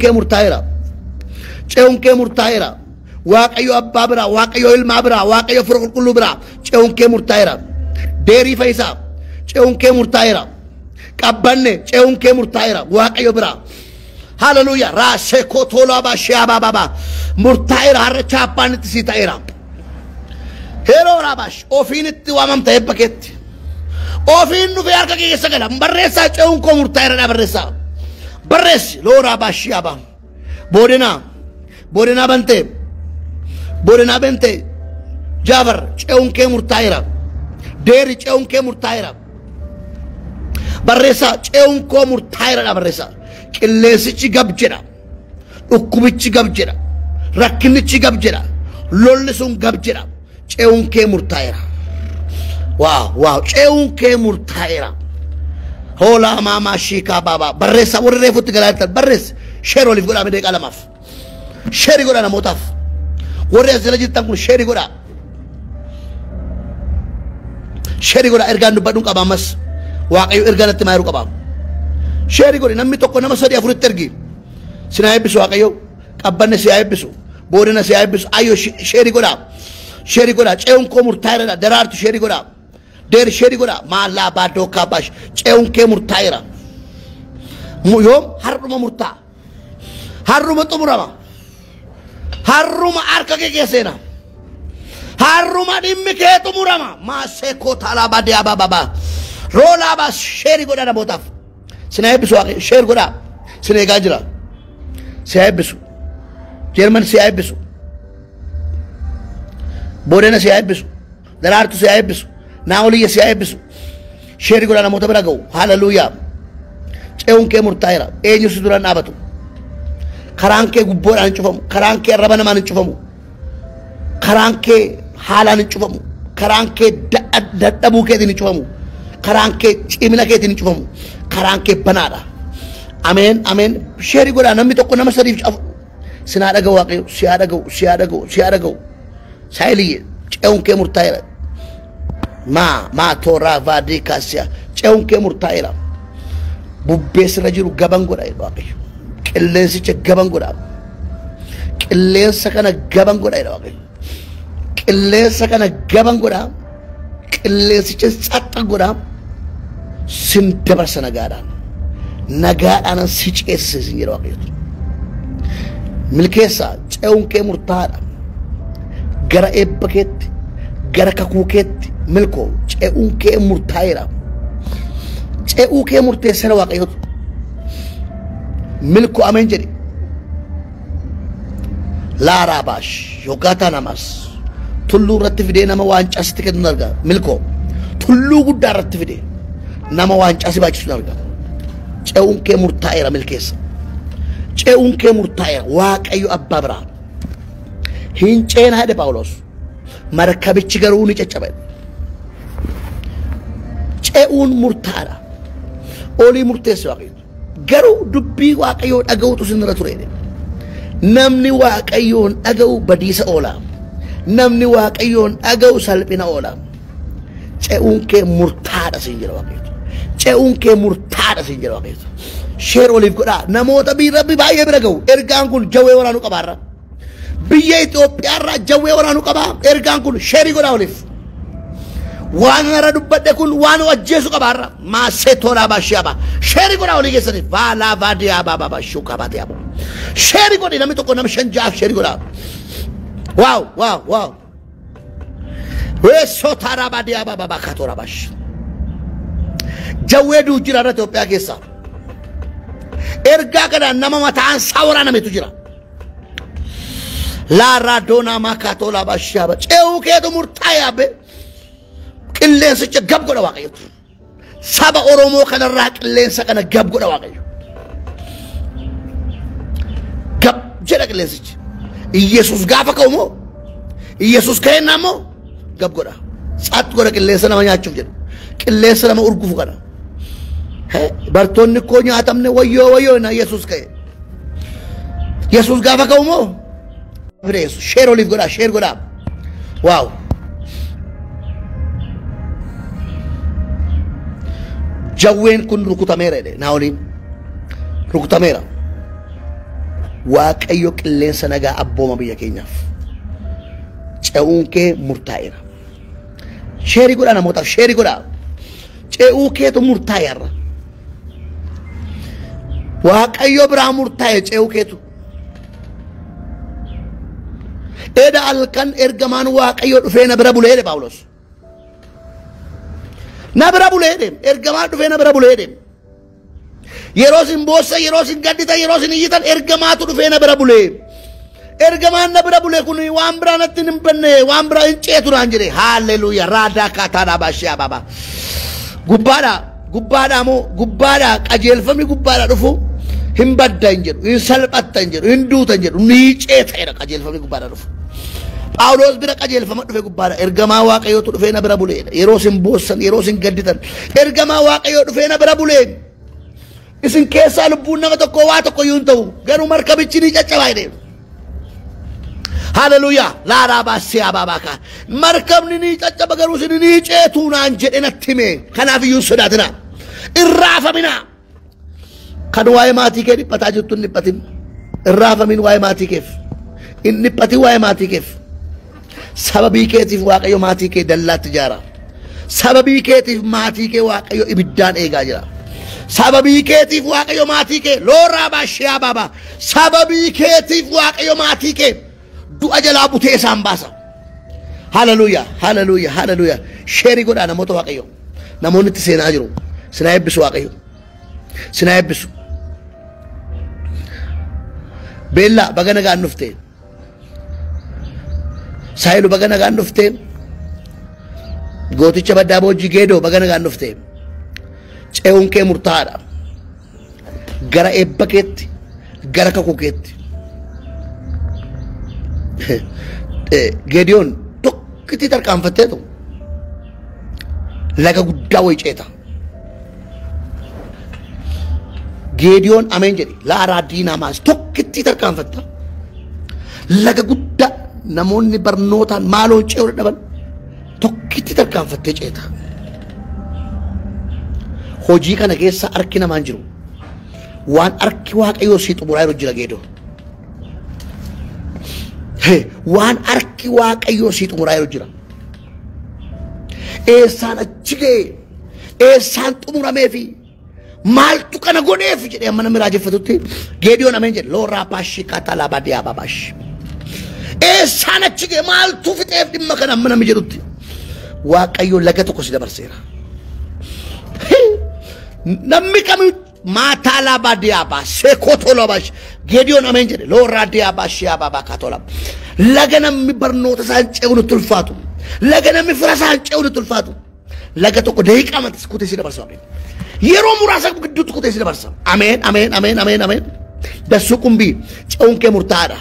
kee murtaa'eera waaqayyo abbaa biraa waaqayyo ilmaa biraa waaqayyo fira qulqulluu biraa ce'uun kee murtaa'eera deerii fayyisaa ce'uun kee murtaa'eera qabbanne ce'uun kee murtaa'eera waaqayyo biraa haleluuyaa raasee kootolaa baashiyaa baba murtaa'eera har'a chaappaan itti sii ta'eera heroo raabash ofiin itti waamamta eebba keetti ofiin dhufee harka kee keessa gala barreessaa ce'uun koo murtaa'eera dha barreessi looraa baashiyaa baba boodinaa bante jaabar ce'uun kee murtaa'eera deeri ce'uun kee murtaa'eera barreessaa ce'uun koo murtaa'eera dha barreessaa qilleensichi gab jedha dhukkubichi gab jedha rakkinichi gab jedha lolli sun gab jedha ce'uun kee murtaa'eera waaw ce'uun kee murtaa'eera hoolaa maamaa shiikaa baabaa barreessaa warri reefutti galaattan barreessi sheer waliif godhaa midee qalamaaf sheeri godha namootaaf warri as jala jirtan kun sheeri godha ergaan dubbadhuun qaba ammas waaqayyo ergaa natti maayiruu qaba sheeri godhi namni tokko nama sadii afuritti ergi sinaa eebbisu waaqayyo qabbanne siyaa eebbisu boodina siyaa eebbisu ayyo sheeri godha ce'uun koo murtaa'eera daraartu sheeri godha deeri sheeri godha maallaa baadoo kaabash ce'uun kee murtaa'eera yoom har'uma murtaa'a har'uma xumurama har'uma harka kee keesseena har'uma dhimmi kee xumurama maasee kootaalaa baadiyaa baba roolaa baas sheeri godha namootaaf sinaa eebbisu waaqayyo sheeri godha sin eegaa jira siyaa eebbisu jeerman siyaa eebbisu boodena siyaa eebbisu daraartu siyaa eebbisu naa oliyya siyaa eebbisu sheeri godha namoota bira ga'u haleluuyaa ce'uun kee murtaa'eera eenyu si duraan dhaabatu karaan kee gubboodhaan hin cufamu karaan kee arraba namaan hin cufamu karaan kee haalaan hin cufamu karaan kee dadhabuu keetiin hin cufamu karaan kee cimina keetiin hin cufamu karaan kee banaadha ameen sheeri godha namni tokko nama sadiif sinaa dhaga'u waaqayyo siyaa dhaga'u saayiliyye ce'uun kee murtaa'eera maa tooraa vaadii kaasiyaa ce'uun kee murtaa'eera bubbee sirra jiru gaban godha jedhu Waaqayyo. Qilleensicha gaban godha. Qilleensa kana gaban godha jedhu Waaqayyo. Qilleensa kana gaban godha. Qilleensicha xaxxa godha. Sin dabarsa nagaadhaan. Nagaadhaan si ceessisin jedhu Waaqayyo. Milkeessa ce'uun kee murtaa'aadha. Gara eebba keetti, gara kakuu keetti milkoo ce'uun kee murtaa'eera. Ce'uu kee murteessera Waaqayyotu. Milkoo ameen jedhi. Laaraabash yookaan namas tulluu irratti fidee nama waancaa sitti kennu argaa. Milkoo tulluu guddaa irratti fidee nama waancaa si baachisu argaa. Ce'uun kee murtaa'eera milkeessa. Ce'uun kee murtaa'eera Waaqayyo abbaa biraa. Hin ceenaa jedhe Phaawulos. Markabichi garuu ni caccabe. Ce'uun murtaa'aadha. Olii murteesse Waaqayyo. Garuu dubbii Waaqayyoo dhaga'uutu sinirra ture. Namni Waaqayyoon dhaga'u badiisa oola. Namni Waaqayyoon dhaga'u salphina oola. Ce'uun kee murtaa'aadha siin jedha Waaqayyo. Ce'uun kee murtaa'aadha siin jedha Waaqayyo. Sheer oliif godhaa namoota Rabbi baay'ee bira ga'u. Ergaan kun jawwee waraanuu qabaarra. Biyya Itoophiyaarraa jawwee waraanuu qabaa. Ergaan kun sheerii godhaa oliif. Waan hara dubbadhe kun waan ajjeesu qabaarra. Maasee toolaa baashiyaaba. Sheerii godhaa olii keessaniif. Vaalaa vaadiyaa baabaa shuukaa baatee yaaba. Sheerii godhi namni tokko nama 5 6 sheerii godhaa. Waaw waaw waaw. Weessoo taaraa baadiyaa baabaa kaatooraa baash. Jawwee duujjira irra Itoophiyaa keessaa. Ergaa kanaan nama mataan isaa waraanametu jira. Laarraa doonaa maakaatolaa baashiyaaba. Ce'uu keetu murtaa'e. Qilleensicha gab godha Waaqayyo. Saba Oromoo kanarraa qilleensa kana gab godha Waaqayyo. Gab jedha qilleensichi. Iyesuus gaafa ka'u moo? Iyesuus ka'ennaa moo? Gab godha. Saat godha qilleensa nama nyaachuuf jedhu. Qilleensa nama urgufu kana. Bartoonni koo nyaatamne wayyoo wayyoo na Yesuus ka'e. Yesuus gaafa ka'u moo? Sheer oliif godha, sheer godha. Waaw. Jawween kun rukutameera jedhe naa oliin. Rukutameera. Waaqayyo qilleensa nagaa abbooma biyya keenyaaf. Ce'uun kee murtaa'eera. Sheerii godha namootaaf sheerii godha. Ce'uu keetu murtaa'eera. Waaqayyo biraa murtaa'e ce'uu keetu. Eda alkan ergamaan Waaqayyo dhufee na bira bulee jedhe Phaawulos. Na bira bulee jedhe ergamaan dhufee na bira bulee jedhe. Yeroo isin boossa yeroo isin gadditan yeroo isin iyyitan ergamaatu dhufee na bira bulee. Ergamaan na bira bulee kun waan biraa natti hin banne waan biraa hin ceetu naan jedhe. Haalleluuyaa raadaa kaataadhaa baashiyaa baabaa. Gubbaadhaa moo gubbaadhaa qajeelfamni gubbaadhaa dhufu hin badda hin jedhu hin salphatta hin jedhu hin duuta hin jedhu ni ceeta'edha qajeelfamni gubbaadhaa dhufu. Phaawulos bira qajeelfama dhufe gubbaadhaa ergamaa Waaqayyootu dhufee na bira bulee yeroo isin boossan yeroo isin gadditan ergamaa Waaqayyoo dhufee na bira bulee isin keessaa lubbuun nama tokko waa tokko iyyuu hin ta'u garuu markabichi ni caccabaa jedhe. Hallelujah. Laara baasee abaabaka. Markabni ni caccaba garuu isin ni ceetu naan jedhe natti hime. Kanaaf iyyuu sodaatina. Irraafamina. Kan waa'ee maatii kee dhiphataa jirtu hin dhiphatin. Irraafamin waa'ee maatii keef. Hin dhiphatin waa'ee maatii keef. Sababii keetiif Waaqayyo maatii kee dallaatti ijaara. Sababii keetiif maatii kee Waaqayyo ibiddaan eegaa jira. Sababii keetiif Waaqayyo maatii kee looraa baashee abaabaa. Sababii keetiif Waaqayyo maatii kee du'a jalaa butee isaan baasa. Hallelujah, hallelujah, hallelujah. Sheerii godhaa namoota Waaqayyo. Namoonni itti seenaa jiru. Sinaa eebbisu Waaqayyo. Sinaa eebbisu. Beellaa baga nagaan dhuftee. Saayilu baga nagaan dhuftee. Gooticha baddaa boojii geedoo baga nagaan dhuftee. Ce'uun kee murtaa'aadha. Gara eebba keetti, gara kakuu keetti. Geediyoon tokkitti tarkaanfatteetu laga guddaa wayi ceeta. Geediyoon ameen jedhi laaraa diinaa maas tokkitti tarkaanfatta laga guddaa namoonni barnootaan maaloon ce'uu dadhaban tokkitti tarkaanfattee ceeta. Hojii kana keessa harki namaan jiru waan arki waaqayyoo si xumuraa yeroo jira geedoo. Waan arki waaqayyoo si xumuraa yeroo jira. Eessaan achi ga'e eessaan xumuramee fi maaltu kana godheef jedhee amma namni raajeffatutti Geediyoon ameen jedhe looraa paashii katalaa baadiyyaa babaashi. Eessaan achi ga'e maaltu fixeef dhimma kana amma namni jedhutti waaqayyoo laga tokko si dabarseera. Namni kamii maatalaa baadiyyaa baasee kootolaa baashi Geediyoon ameen jedhe looraa diyaa baashii babaa kaatolaa. Laga namni barnoota isaan ce'uun tulfaatu. Laga namni fira isaan ce'uun tulfaatu. Laga tokko daqiiqaa matas kutee si dabarsa. Yeroo muraasa gidduutti kutee si dabarsa. Ameen ameen ameen ameen ameen. Dassuu qumbii ce'uun kee murtaa'aadha.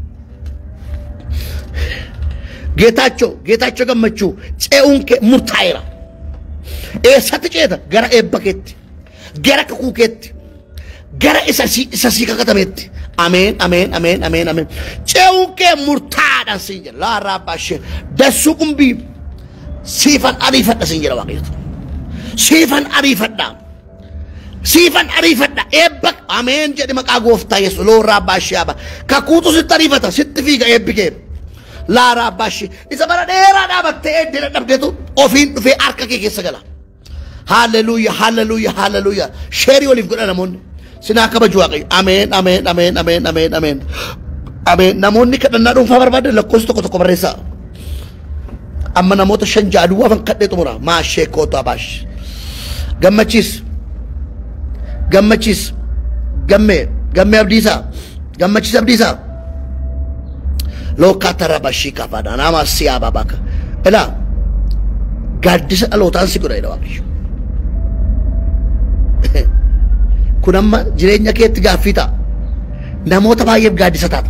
Geetaachoo gammachuu ce'uun kee murtaa'eera. Eessatti ceeta gara eebba keetti, gara kakuu keetti, gara isa sii kakatameetti. Ameen ameen ameen ameen ameen. Ce'uun kee murtaa'aadhaan siin jedha laaraa baashee dassuu qumbii siifan ariifadha siin jedha waaqayyotu. Siifan ariifadha eebba ameen jedhi maqaa gooftaa Yesuus looraa baashee aba kakuutu sitti ariifata sitti fiiga eebbi kee laaraa baashee isa bara dheeraa dhaabattee eeddina dhabdeetu ofiin dhufee harka kee keessa gala. Hallelujah hallelujah hallelujah. Sheerii waliif godha namoonni. Sinaa kabaju waaqayyo. Ameen ameen ameen ameen ameen ameen. Ameen. Namoonni kadhannaa dhuunfaa barbaadan lakkoofsa tokko barreessaa. Amma namoota 5 jaaduu afan kadhee xumura. Maashee kootu abaash. Gammachiis. Gammee abdiisaa. Gammachiis abdiisaa. Lookata rabashii kafaadha. Nama siyaa babaaka. Ilaa gaaddisa dhalootaan si godha jedha waaqayyo. Kun amma jireenya keetti gaaffii ta'a. Namoota baay'eef gaaddisa taata.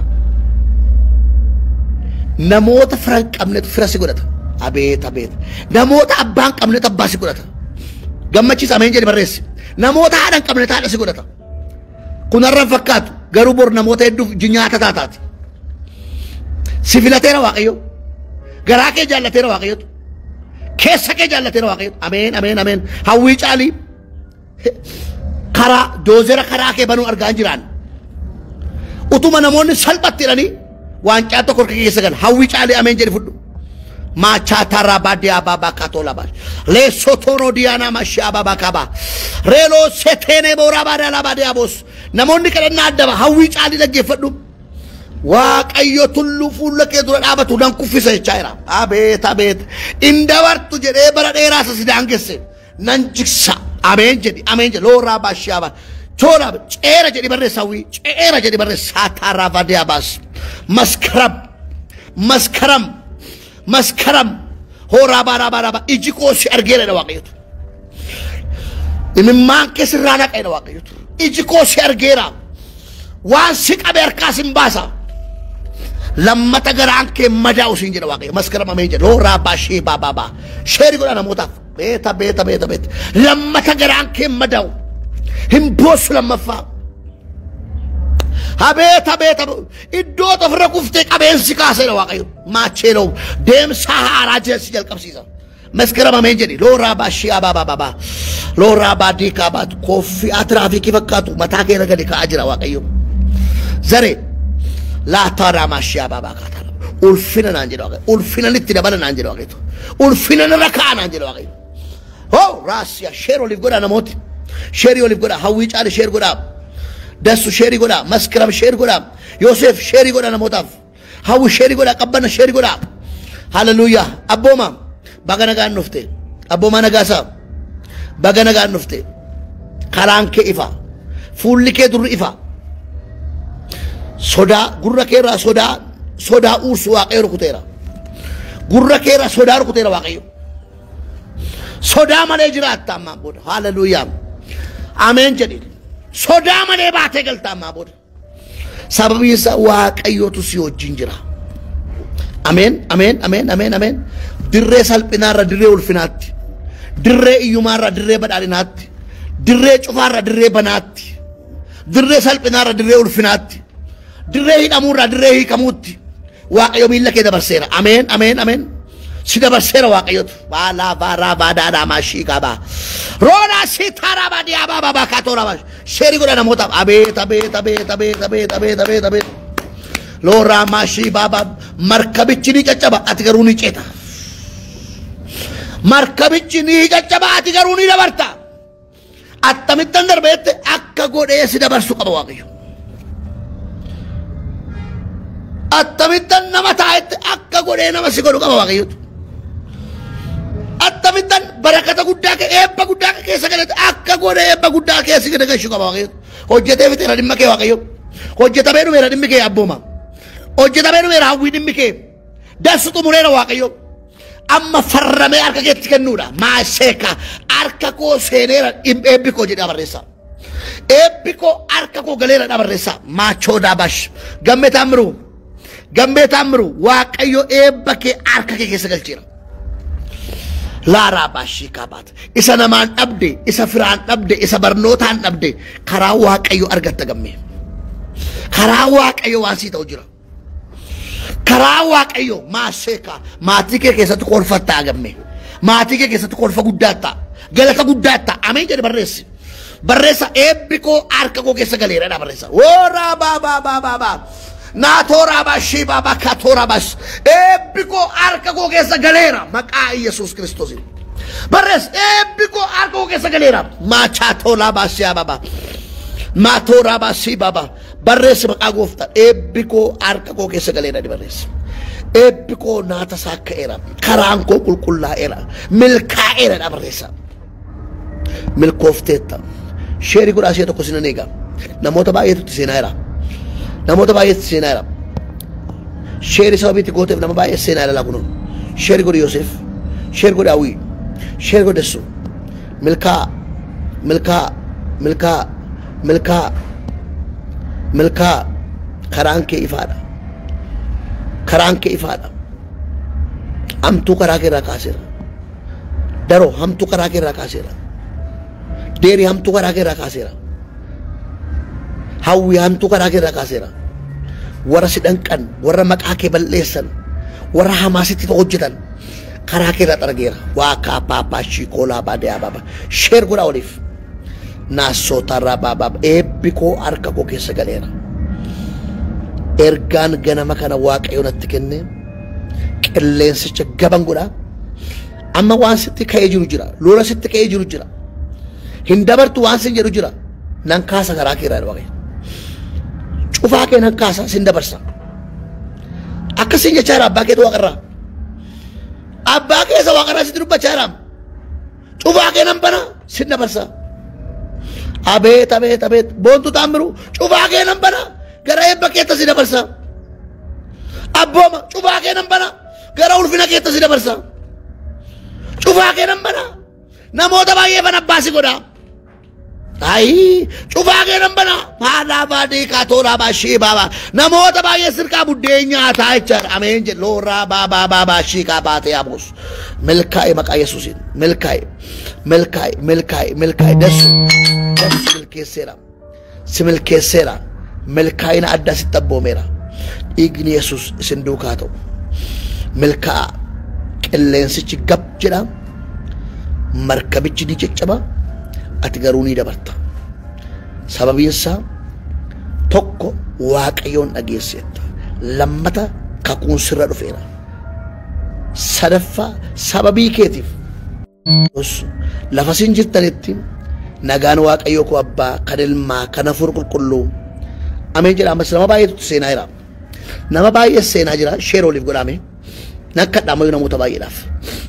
Namoota fira hin qabnetu fira si godhata. Abeet abeet. Namoota abbaa hin qabnetu abbaa si godhata. Gammachiis ameen jedhi barreessi. Namoota haadha hin qabnetu haadha si godhata. Kun har'aan fakkaatu garuu bor namoota hedduuf nyaata taataati. Si filateera waaqayyo. Garaa kee jaallateera waaqayyotu. Keessa kee jaallateera waaqayyotu. Ameen ameen ameen. Hawwii caalii. Karaa doozera karaa kee banuu argaa jiraan. Utuma namoonni salphatti jedhanii waancaa tokko harka keessa galan hawwii caalii ameen jedhi fudhu. Maachaa taraa baadiyyaa baabaa kaatolaa baadhi. Leessotoo diyaanaa mashyaa baabaa kabaa. Reeloo seteenee booraa baadiyyaa baadiyyaa boos. Namoonni kadhannaa addaba hawwii caalii dhaggeeffadhu. Waaqayyo tulluu fuula kee dura dhaabatu nan kuffisa jechaa jira. Abeet abeet. Indabartu jedhee bara dheeraa isa si daangesse. Nan jigsa. Ameen jedhi looraa baashyaa baa. Toora ceera jedhi barreessa hawwii. Ceera jedhi barreessa saataraa baadiyyaa baas. Maskaram. Horaa baadhaa iji koo si argeera dha waaqayyotu. Imimmaan kee sirraa naqee dha waaqayyotu. Iji koo si argeera. Waan si qabe harkaa sin baasa. Lammata garaan kee madaa'u siin jedha waaqayyo. Maskaram ameen jedha looraa baashee baabaa. Sheeri godha namootaaf. Beeta. Lammata garaan kee madaa'u. Hin boossu lammaffaa. Abeet. Iddoo ofirra kuftee qabeensi kaasee dha waaqayyo. Maachee loo deemsa haaraa jeessi jalqabsiisa. Maskaram ameen jedhi looraa baashee baabaa. Looraa baadii kaabaatu koffii tiraafikii fakkaatu mataa keera gadi ka'aa jira waaqayyo. Zare laataadhaa maashee baabaa kaatala. Ulfina naan jedha waaqayyo. Ulfina nitti dabala naan jedha waaqayyo. Ulfina nirra ka'a naan jedha waaqayyo. Oh raasiya sheer oliif godha namooti. Sheerii oliif godha hawwii caali sheer godha. Dassu sheerii godha. Maskaram sheer godha. Yoosef sheerii godha namootaaf. Hawwi sheerii godha. Qabbana sheerii godha. Hallelujah. Abbooma baga nagaan dhufte. Abbooma nagaasaa baga nagaan dhufte. Karaan kee ifa. Fuulli kee durri ifa. Sodaa gurra keerraa sodaa uursu waaqayyo rukuteera. Gurra keerraa sodaa rukuteera waaqayyo. Sodaa malee jiraatta ammaan booda. Hallelujah. Ameen jedhi. Sodaa malee baatee galta ammaan booda. Sababii isaa waaqayyootu si wajjin jira. Ameen. Dirree salphinaarra dirree ulfinaatti. Dirree iyyumaarra dirree badhaadhinaatti. Dirree cufaarra dirree banaatti. Dirree salphinaarra dirree ulfinaatti. Dirree hidhamuurra dirree hiikamuutti. Waaqayyo miilla kee dabarseera. Ameen. Si dabarseera waaqayyotu. Baala baadhaadhaa maashii qabaa. Roona si taraa baadiyyaa baabaa kaatooraa baashii. Sheeri godha namootaaf. Abeet abeet abeet abeet abeet abeet abeet abeet. Looraa maashii baabaa markabichi ni caccaba ati garuu ni ceeta. Markabichi ni caccaba ati garuu ni dabarta. Attamittan darbeette akka godhee si dabarsu qaba Waaqayyo. Attamittan nama taa'etti akka godhee nama si godhu qaba Waaqayyotu. Attamittan barakata guddaa kee eebba guddaa kee keessa galate akka godhee eebba guddaa kee si galchu qaba Waaqayyotu. Hojjetee fixeera dhimma kee Waaqayyo. Hojjetamee dhumeera dhimmi kee abbooma. Hojjetamee dhumeera hawwii dhimmi kee. Dansu xumureera Waaqayyo. Amma farramee harka keetti kennuudha. Maaseeka harka koo seeneera eebbi koo jedhaa barreessa. Eebbi koo harka koo galeera dha barreessa. Maachoo daabash. Gammee taammiru. Gammee taammiru Waaqayyo eebba kee harka kee keessa galcheera. Laaraa baashii kaabaat. Isa namaan dhabde, isa firaan dhabde, isa barnootaan dhabde karaa Waaqayyo argatta gammee. Karaa Waaqayyo waan sii ta'u jira. Karaa Waaqayyo maaseeka maatii kee keessatti kolfattaa gammee. Maatii kee keessatti kolfa guddaa ta'a. Galata guddaa ta'a. Ameen jedhe barreessi. Barreessa eebbi koo harka koo keessa galeera dha barreessa. Wooraa baabaa. Naatora baashii baabaa katora bash. Eebbi koo harka koo keessa galeera maqaa Yesuus Kiristoos. Barreessa eebbi koo harka koo keessa galeera. Maachatola baashii baabaa. Maatora baashii baabaa. Barreessi maqaa gooftaa eebbi koo harka koo keessa galeera di barreessi. Eebbi koo naata saakka'eera. Karaan koo qulqullaa'eera. Milkaa'eera dha barreessa. Milkoofteetta. Sheeri godhaa ishee tokko sinan eega. Namoota baay'eetu seenaa jira. Namoota baay'eetu seenaa jira. Sheeri sababiitti gooteef nama baay'ee seenaa jira kunuun. Sheeri godhi Yoosef. Sheeri godhi Hawwii. Sheeri godhi Dessu. Milkaa karaan kee ifaadha. Karaan kee ifaadha. Hamtuu karaa kee irraa kaaseera. Daroo hamtuu karaa kee irraa kaaseera. Deerii hamtuu karaa kee irraa kaaseera. Hawwii hamtuu karaa kee irraa kaaseera. Warra si danqan, warra maqaa kee balleessan, warra hamaasitti hojjetan karaa kee irraa xarageera. Waaqa paapaa shiikoolaa baadiyyaa baaba. Sheer godhaa oliif. Naasootarraa baabaa eebbi koo harka koo keessa galeera. Ergaan ganama kana Waaqayyo natti kenne qilleensicha gaban godhaa. Amma waan sitti ka'ee jiru jira. Lola sitti ka'ee jiru jira. Hin dabartu waan sin jedhu jira. Nan kaasa karaa kee irraa Waaqayyo. Cufaa kee nan kaasa sin dabarsa. Akkasiin jechaa jira abbaa keetu waaqarraa. Abbaa keessa waaqarraa sitti dubbachaa jira. Cufaa kee nan bana sin dabarsa. Abeet abeet abeet boontu taammiru cufaa kee nan bana gara eebba keetta si dabarsa. Abbooma cufaa kee nan bana gara ulfina keetta si dabarsa. Cufaa kee nan bana namoota baay'ee fan abbaasi godha. Ayi cufaa kee nan bana haadhaa baadii kaatooraa baashii baabaa namoota baay'ee sirkaa buddeen nyaataa jechaadha. Ameen jedhe looraa baabaa shiikaa baatee yaabuus. Milkaa'e maqaa Yesuusiin milkaa'e dessu milkeesseera. Si milkeesseera. Milkaa'ina addaa sitti abboomeera. Dhiigni Yesuus isin duukaa ta'u. Milkaa'a qilleensichi gab jedha. Markabichi ni caccaba. Ati garuu ni dabarta. Sababiin isaa tokko Waaqayyoon dhageesseetta. Lammata kakuun sirra dhufeera. Sadaffaa sababii keetiif lafa sin jirtanitti nagaan Waaqayyoo koo abbaa kan ilmaa kan hafuura qulqulluu ameen jedha. Ammas nama baay'eetu seenaa jira. Nama baay'ee seenaa jira. Sheer oliif godhame nakka dhamayu namoota baay'eedhaaf.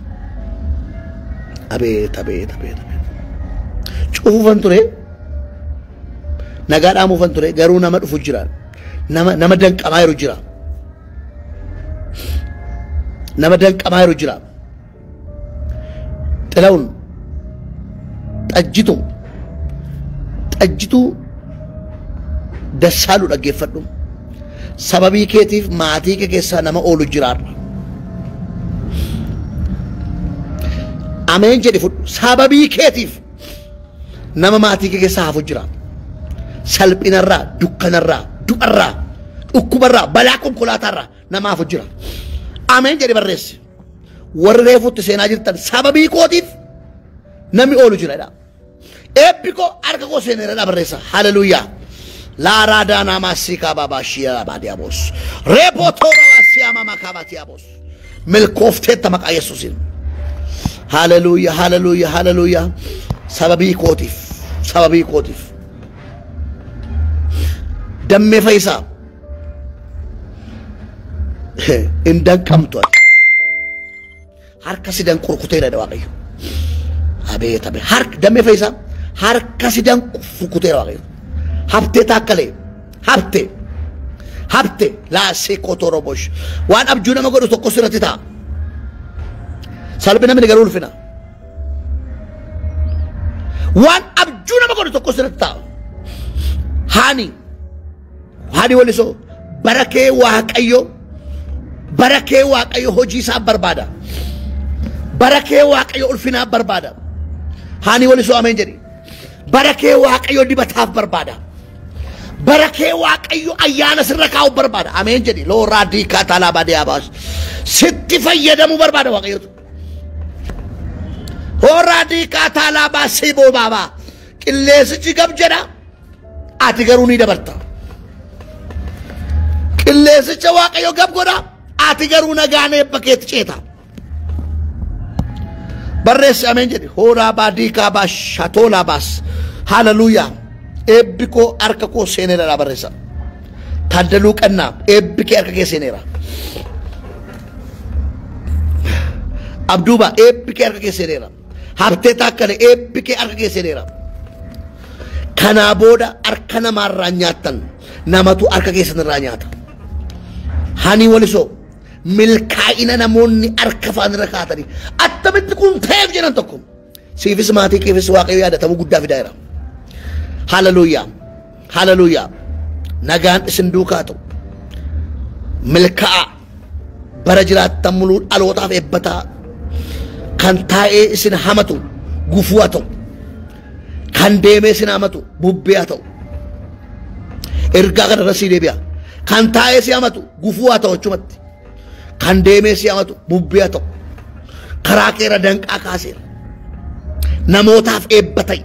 Abeet abeet abeet abeet. Cufuufan ture nagaa dhaamuufan ture garuu nama dhufu jira. Nama danqamaa jiru jira. Nama danqamaa jiru jira. Xilawun xajjitu dassaalu dhaggeeffadhu. Sababii keetiif maatii kee keessaa nama oolu jiraarra. Ameen jedhi fudhu. Sababii keetiif nama maatii kee keessaa hafu jira. Salphinarraa, dukkanarraa, du'arraa, dhukkubarraa, balaa konkolaataarraa nama hafu jira. Ameen jedhi barreessi. Warri reefutti seenaa jirtan sababii kootiif namni oolu jira. Ebbiko arka ko senera da barresa. Hallelujah. La radana masika baba shia badiabos. Repotora wasia mama kabatiabos. Melkofte tamak Yesusin. Hallelujah, hallelujah, hallelujah. Sababi kotif. Sababi kotif. Damme faisa. Indan kamtu. Harka sidang kurkutera da waqayo. Abe tabe hark damme faisa. Harka sidang fukutera waqayo. Hafte takale. Hafte la sekotorobosh. Wan abjuna magodo tokko sirati ta. Salbina min garul fina. Wan abjuna magodo tokko sirati ta. Hani waliso barake waaqayyo hojii isaa barbaada. Barakee waaqayyo ulfina barbaada. Hani waliso amen jedhi. Barakee waaqayyo dibataaf barbaada. Barakee waaqayyo ayyaana sirra kaa'u barbaada. Amen jedhi. Loo raadika talabade abas. Sitti fayyadamu barbaada waaqayyo. Hoo raadika talabasi bo baba. Qilleesichi gab jedha. Ati garuu ni dabarta. Qilleesicha waaqayyo gab godha. Ati garuu nagaanee bakkeetti ceeta. Barreessi amen jedhi. Hoo raabadika bas shatola bas. Hallelujah. Ebbiko arka ko senera la barresa. Taddalu qanna ebbike arka ke senera. Abduba ebbike arka ke senera. Hafte takkale ebbike arka ke senera. Kana boda arka namarra nyaatan namatu arka ke senera nyaata. Hani waliso milkaa'ina namoonni arka faanirra kaatani. Attamitti kun ta'eef jedhan tokko. Siifis maatii keefis waaqayyo yaadatamu guddaa fidaayira. Hallelujah. Hallelujah. Nagaan isin duukaa ta'u. Milka'a bara jiraattan muluu dhalootaaf eebbataa. Kan taa'ee isin hamatu gufuu haa ta'u. Kan deemee isin hamatu bubbee haa ta'u. Ergaa kana irra sii deebi'a. Kan taa'ee si hamatu gufuu haa ta'u achumatti. Kan deemee si hamatu bubbee haa ta'u. Karaa keera danqaa kaaseera. Namootaaf eebbatai.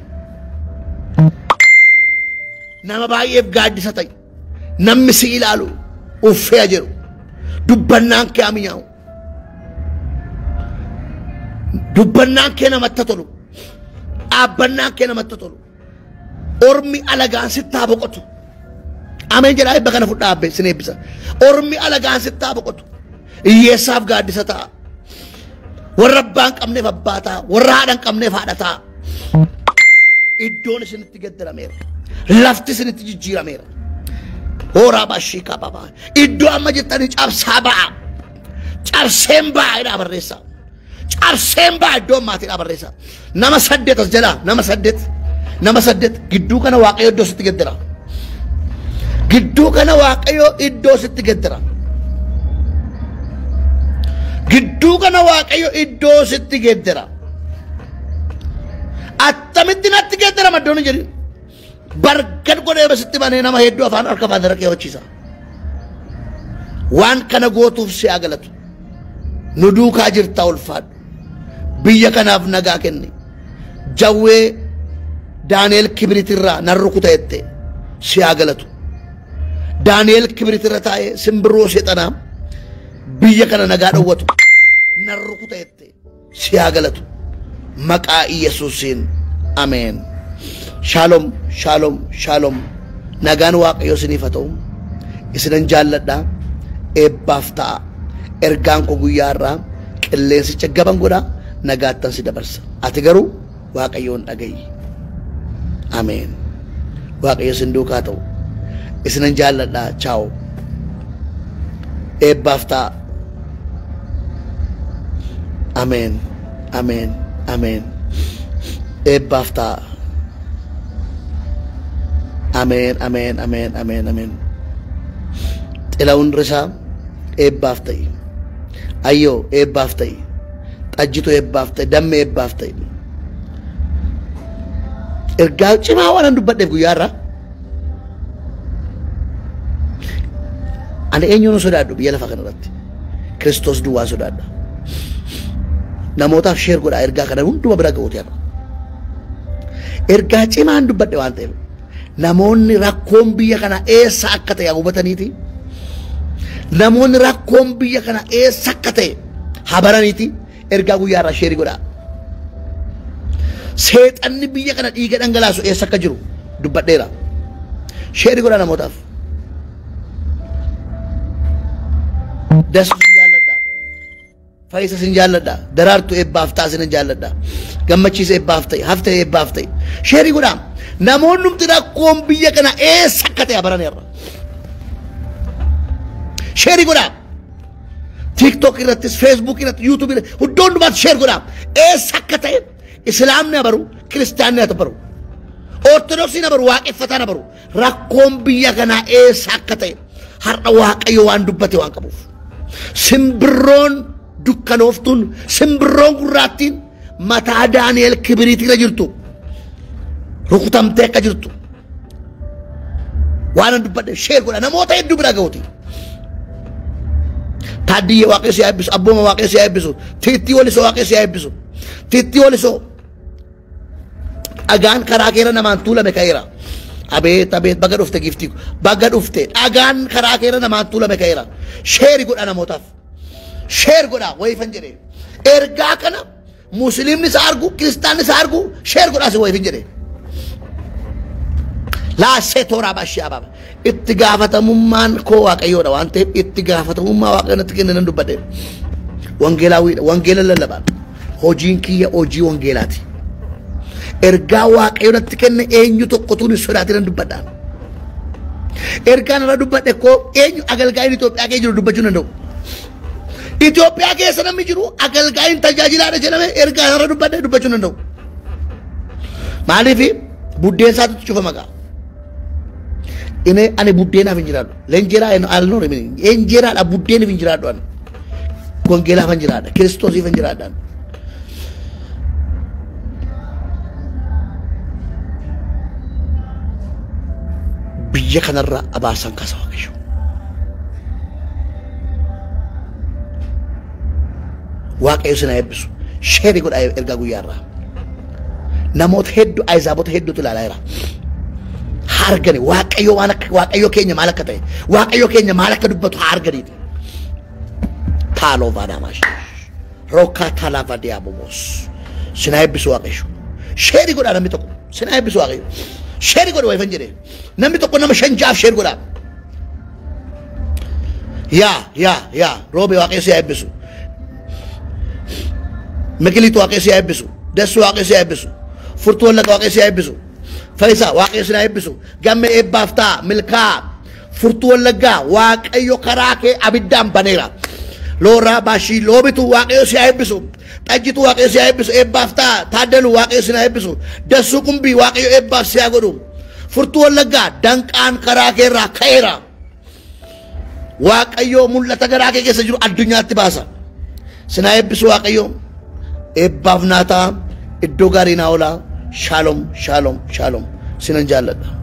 Nama baay'eef gaaddisa ta'i. Namni si ilaalu uffee jiru. Dubbannaan kee amiyaa'u. Dubbannaan kee namatti tolu. Dhaabbannaan kee namatti tolu. Ormi alagaan sitti haa boqotu. Ameen jedhaa eebba kana fudhaa abbe sin eebbisa. Ormi alagaan sitti haa boqotu. Hiyyeessaaf gaaddisa ta'a. Warra abbaa hin qabneef abbaa ta'a. Warra haadha hin qabneef haadha ta'a. Iddoon isinitti gaddarameera. Lafti isinitti jijjiirameera. Horaa bashii qababa. Iddoo amma jettanii cabsaa ba'a. Cabseen ba'a jedhaa barreessa. Cabseen ba'a iddoo ammaatiidhaa barreessa. Nama 8 as jalaa nama 8 gidduu kana waaqayyo iddoo sitti gaddara. Gidduu kana waaqayyo iddoo sitti gaddara. Gidduu kana waaqayyo iddoo sitti gaddara. Attamitti natti gaddara maddoon jedhi. Bargad godhee basitti banee nama hedduu afaan harka faanirra keewwachiisa. Waan kana gootuuf si galatu. Nu duukaa jirtaa ulfaadhu. Biyya kanaaf nagaa kenni. Jawwee Daani'el Kibritirraa nan rukuta jette si galatu. Daani'el Kibritirra taa'ee simbirroo seexanaa biyya kana nagaa dhowwatu nan rukuta jette si galatu. Maqaa Yesuusiin ameen. Shalom, shalom, shalom. Nagaan waaqayyo isiniif haa ta'u. Isinan jaalladha. Eebbaaf ta'a. Ergaan koo guyyaa irraa qilleensicha gaban godha. Nagaattan si dabarsa. Ati garuu waaqayyoon dhaga'i. Ameen. Waaqayyo isin duukaa ta'u. Isinan jaalladha. Ciao. Eebbaaf ta'a. Ameen. Ameen. Ameen. Eebbaaf ta'a. Amen, amen, amen, amen, amen. Xilawun risaa eebbaaf ta'i. Ayyoo eebbaaf ta'i. Xajjitu eebbaaf ta'i. Damme eebbaaf ta'i. Ergaa cimaa waan dubbadheef guyyaa irraa. Ani eenyuun sodaadhu biyya lafa kanarratti. Kiristoos duwwaa sodaadha. Namootaaf sheer godhaa ergaa kana hunduma bira ga'uuti har'a. ergaa cimaan dubbadhe waan ta'eef namoonni rakkoon biyya kana eessa akka ta'e hubataniiti. Namoonni rakkoon biyya kana eessa akka ta'e habaraniiti. Ergaa guyyaa irraa sheerii godhaa. Seexanni biyya kana dhiiga dhangalaasu eessa akka jiru dubbadheera. Sheerii godhaa namootaaf. Dasuu sin jaalladha. Fayyisa sin jaalladha. Daraartuu eebbaaf taasisan jaalladha. Gammachiisa eebbaaf ta'e, haftee eebbaaf ta'e. Sheerii godhaa. Namoonni nuti rakkoon biyya kana eessa akka ta'e habaraniirra. Sheerii godhaa. TikTok irrattis, Facebook irratti, YouTube irratti, hundoo hundumaatti sheer godhaa. Eessa akka ta'e Islaamni habaru, Kiristaanni habaru, Ortodoksiin habaru, waaqeffataan habaru. Rakkoon biyya kanaa eessa akka ta'e har'a Waaqayyo waan dubbate waan qabuuf. Simbirroon dukkanooftuun, simbirroon gurraattiin mataa Daani'el Kibiriitirra jirtu. Rukutamtee akka jirtu. Waan dubbadhe sheer godhaa. Namoota hedduu bira ga'uuti. Taadiyee Waaqayyo si eebbisu, abbooma Waaqayyo si eebbisu, Tiittii Walisoo Waaqayyo si eebbisu. Tiittii Walisoo dhagaan karaa keera namaan tuulame ka'eera. Abeet abeet baga dhufte giftii baga dhufte dhagaan karaa keera namaan tuulame ka'eera. Sheeri godhaa namootaaf. Sheer godhaa wayifan jedhee. Ergaa kana Musliimni isa argu, Kiristaanni isa argu sheer godhaa si wayifin jedhee. Laasee tooraa baashee abaaba. Itti gaafatamummaan koo Waaqayyoodha waan ta'eef itti gaafatamummaa Waaqayyo natti kenne nan dubbadhe. Wangeelaawiidha. Wangeela lallabaan. Hojiin kiyya hojii wangeelaati. Ergaa Waaqayyo natti kenne eenyu tokkotuun hin sodaatin nan dubbadha. Ergaan irra dubbadhe koo eenyu agalgaayin Itoophiyaa keessa jiru dubbachuu danda'u. Itoophiyaa keessa namni jiru agalgaayin tajaajilaadha jedhame ergaan irra dubbadhe dubbachuu danda'u. Maaliif buddeen isaatti cufa maqaa. Ini ani buddeenaaf hin jiraadhu. Leenjeraa alnoon leenjeraadha buddeenif hin jiraadhu ani. Wangeelaaf hin jiraadha. Kiristoosiif hin jiraadha. Biyya kanarraa abaasan kaasa Waaqayyo. Waaqayyo sina eebbisu. Sheerii godhaa ergaa guyyaarraa. Namoota hedduu ayzaabota hedduutu ilaalaa jira. Hargani Waaqayyo keenya maal akka ta'e Waaqayyo keenya maal akka dubbatu harganiiti. Taaloo vaadamash rookaa talaava diyaabobos sina eebbisu Waaqayyo. Sheerii godhaa namni tokko sina eebbisu Waaqayyo. Sheerii godhaa wayifan jedhee namni tokko nama shanjaaf sheerii godhaa. Yaa roobee Waaqayyo si eebbisu. Mikiliitu Waaqayyo si eebbisu. Dessu Waaqayyo si eebbisu. Furtuu Wallagga Waaqayyo si eebbisu. Fayyisa Waaqayyo sina eebbisu. Gamme eebbaaf ta'a milkaa. Furtuu Wallaggaa Waaqayyo karaa kee abiddaan baneera. Looraa baashii loobitu Waaqayyo si eebbisu. Xajjitu Waaqayyo si eebbisu. Eebbaaf ta'a taaddalu Waaqayyo sina eebbisu. Dassuu qumbii Waaqayyo eebbaaf si godhu. Furtuu Wallaggaa danqaan karaa kee irraa ka'eera. Waaqayyo mul'ata garaa kee keessa jiru addunyaatti baasa. Sina eebbisu Waaqayyo. Eebbaaf naa ta'a. Iddoo gaarii naa oolaa. Shalom, shalom, shalom. Sinan jaalladha.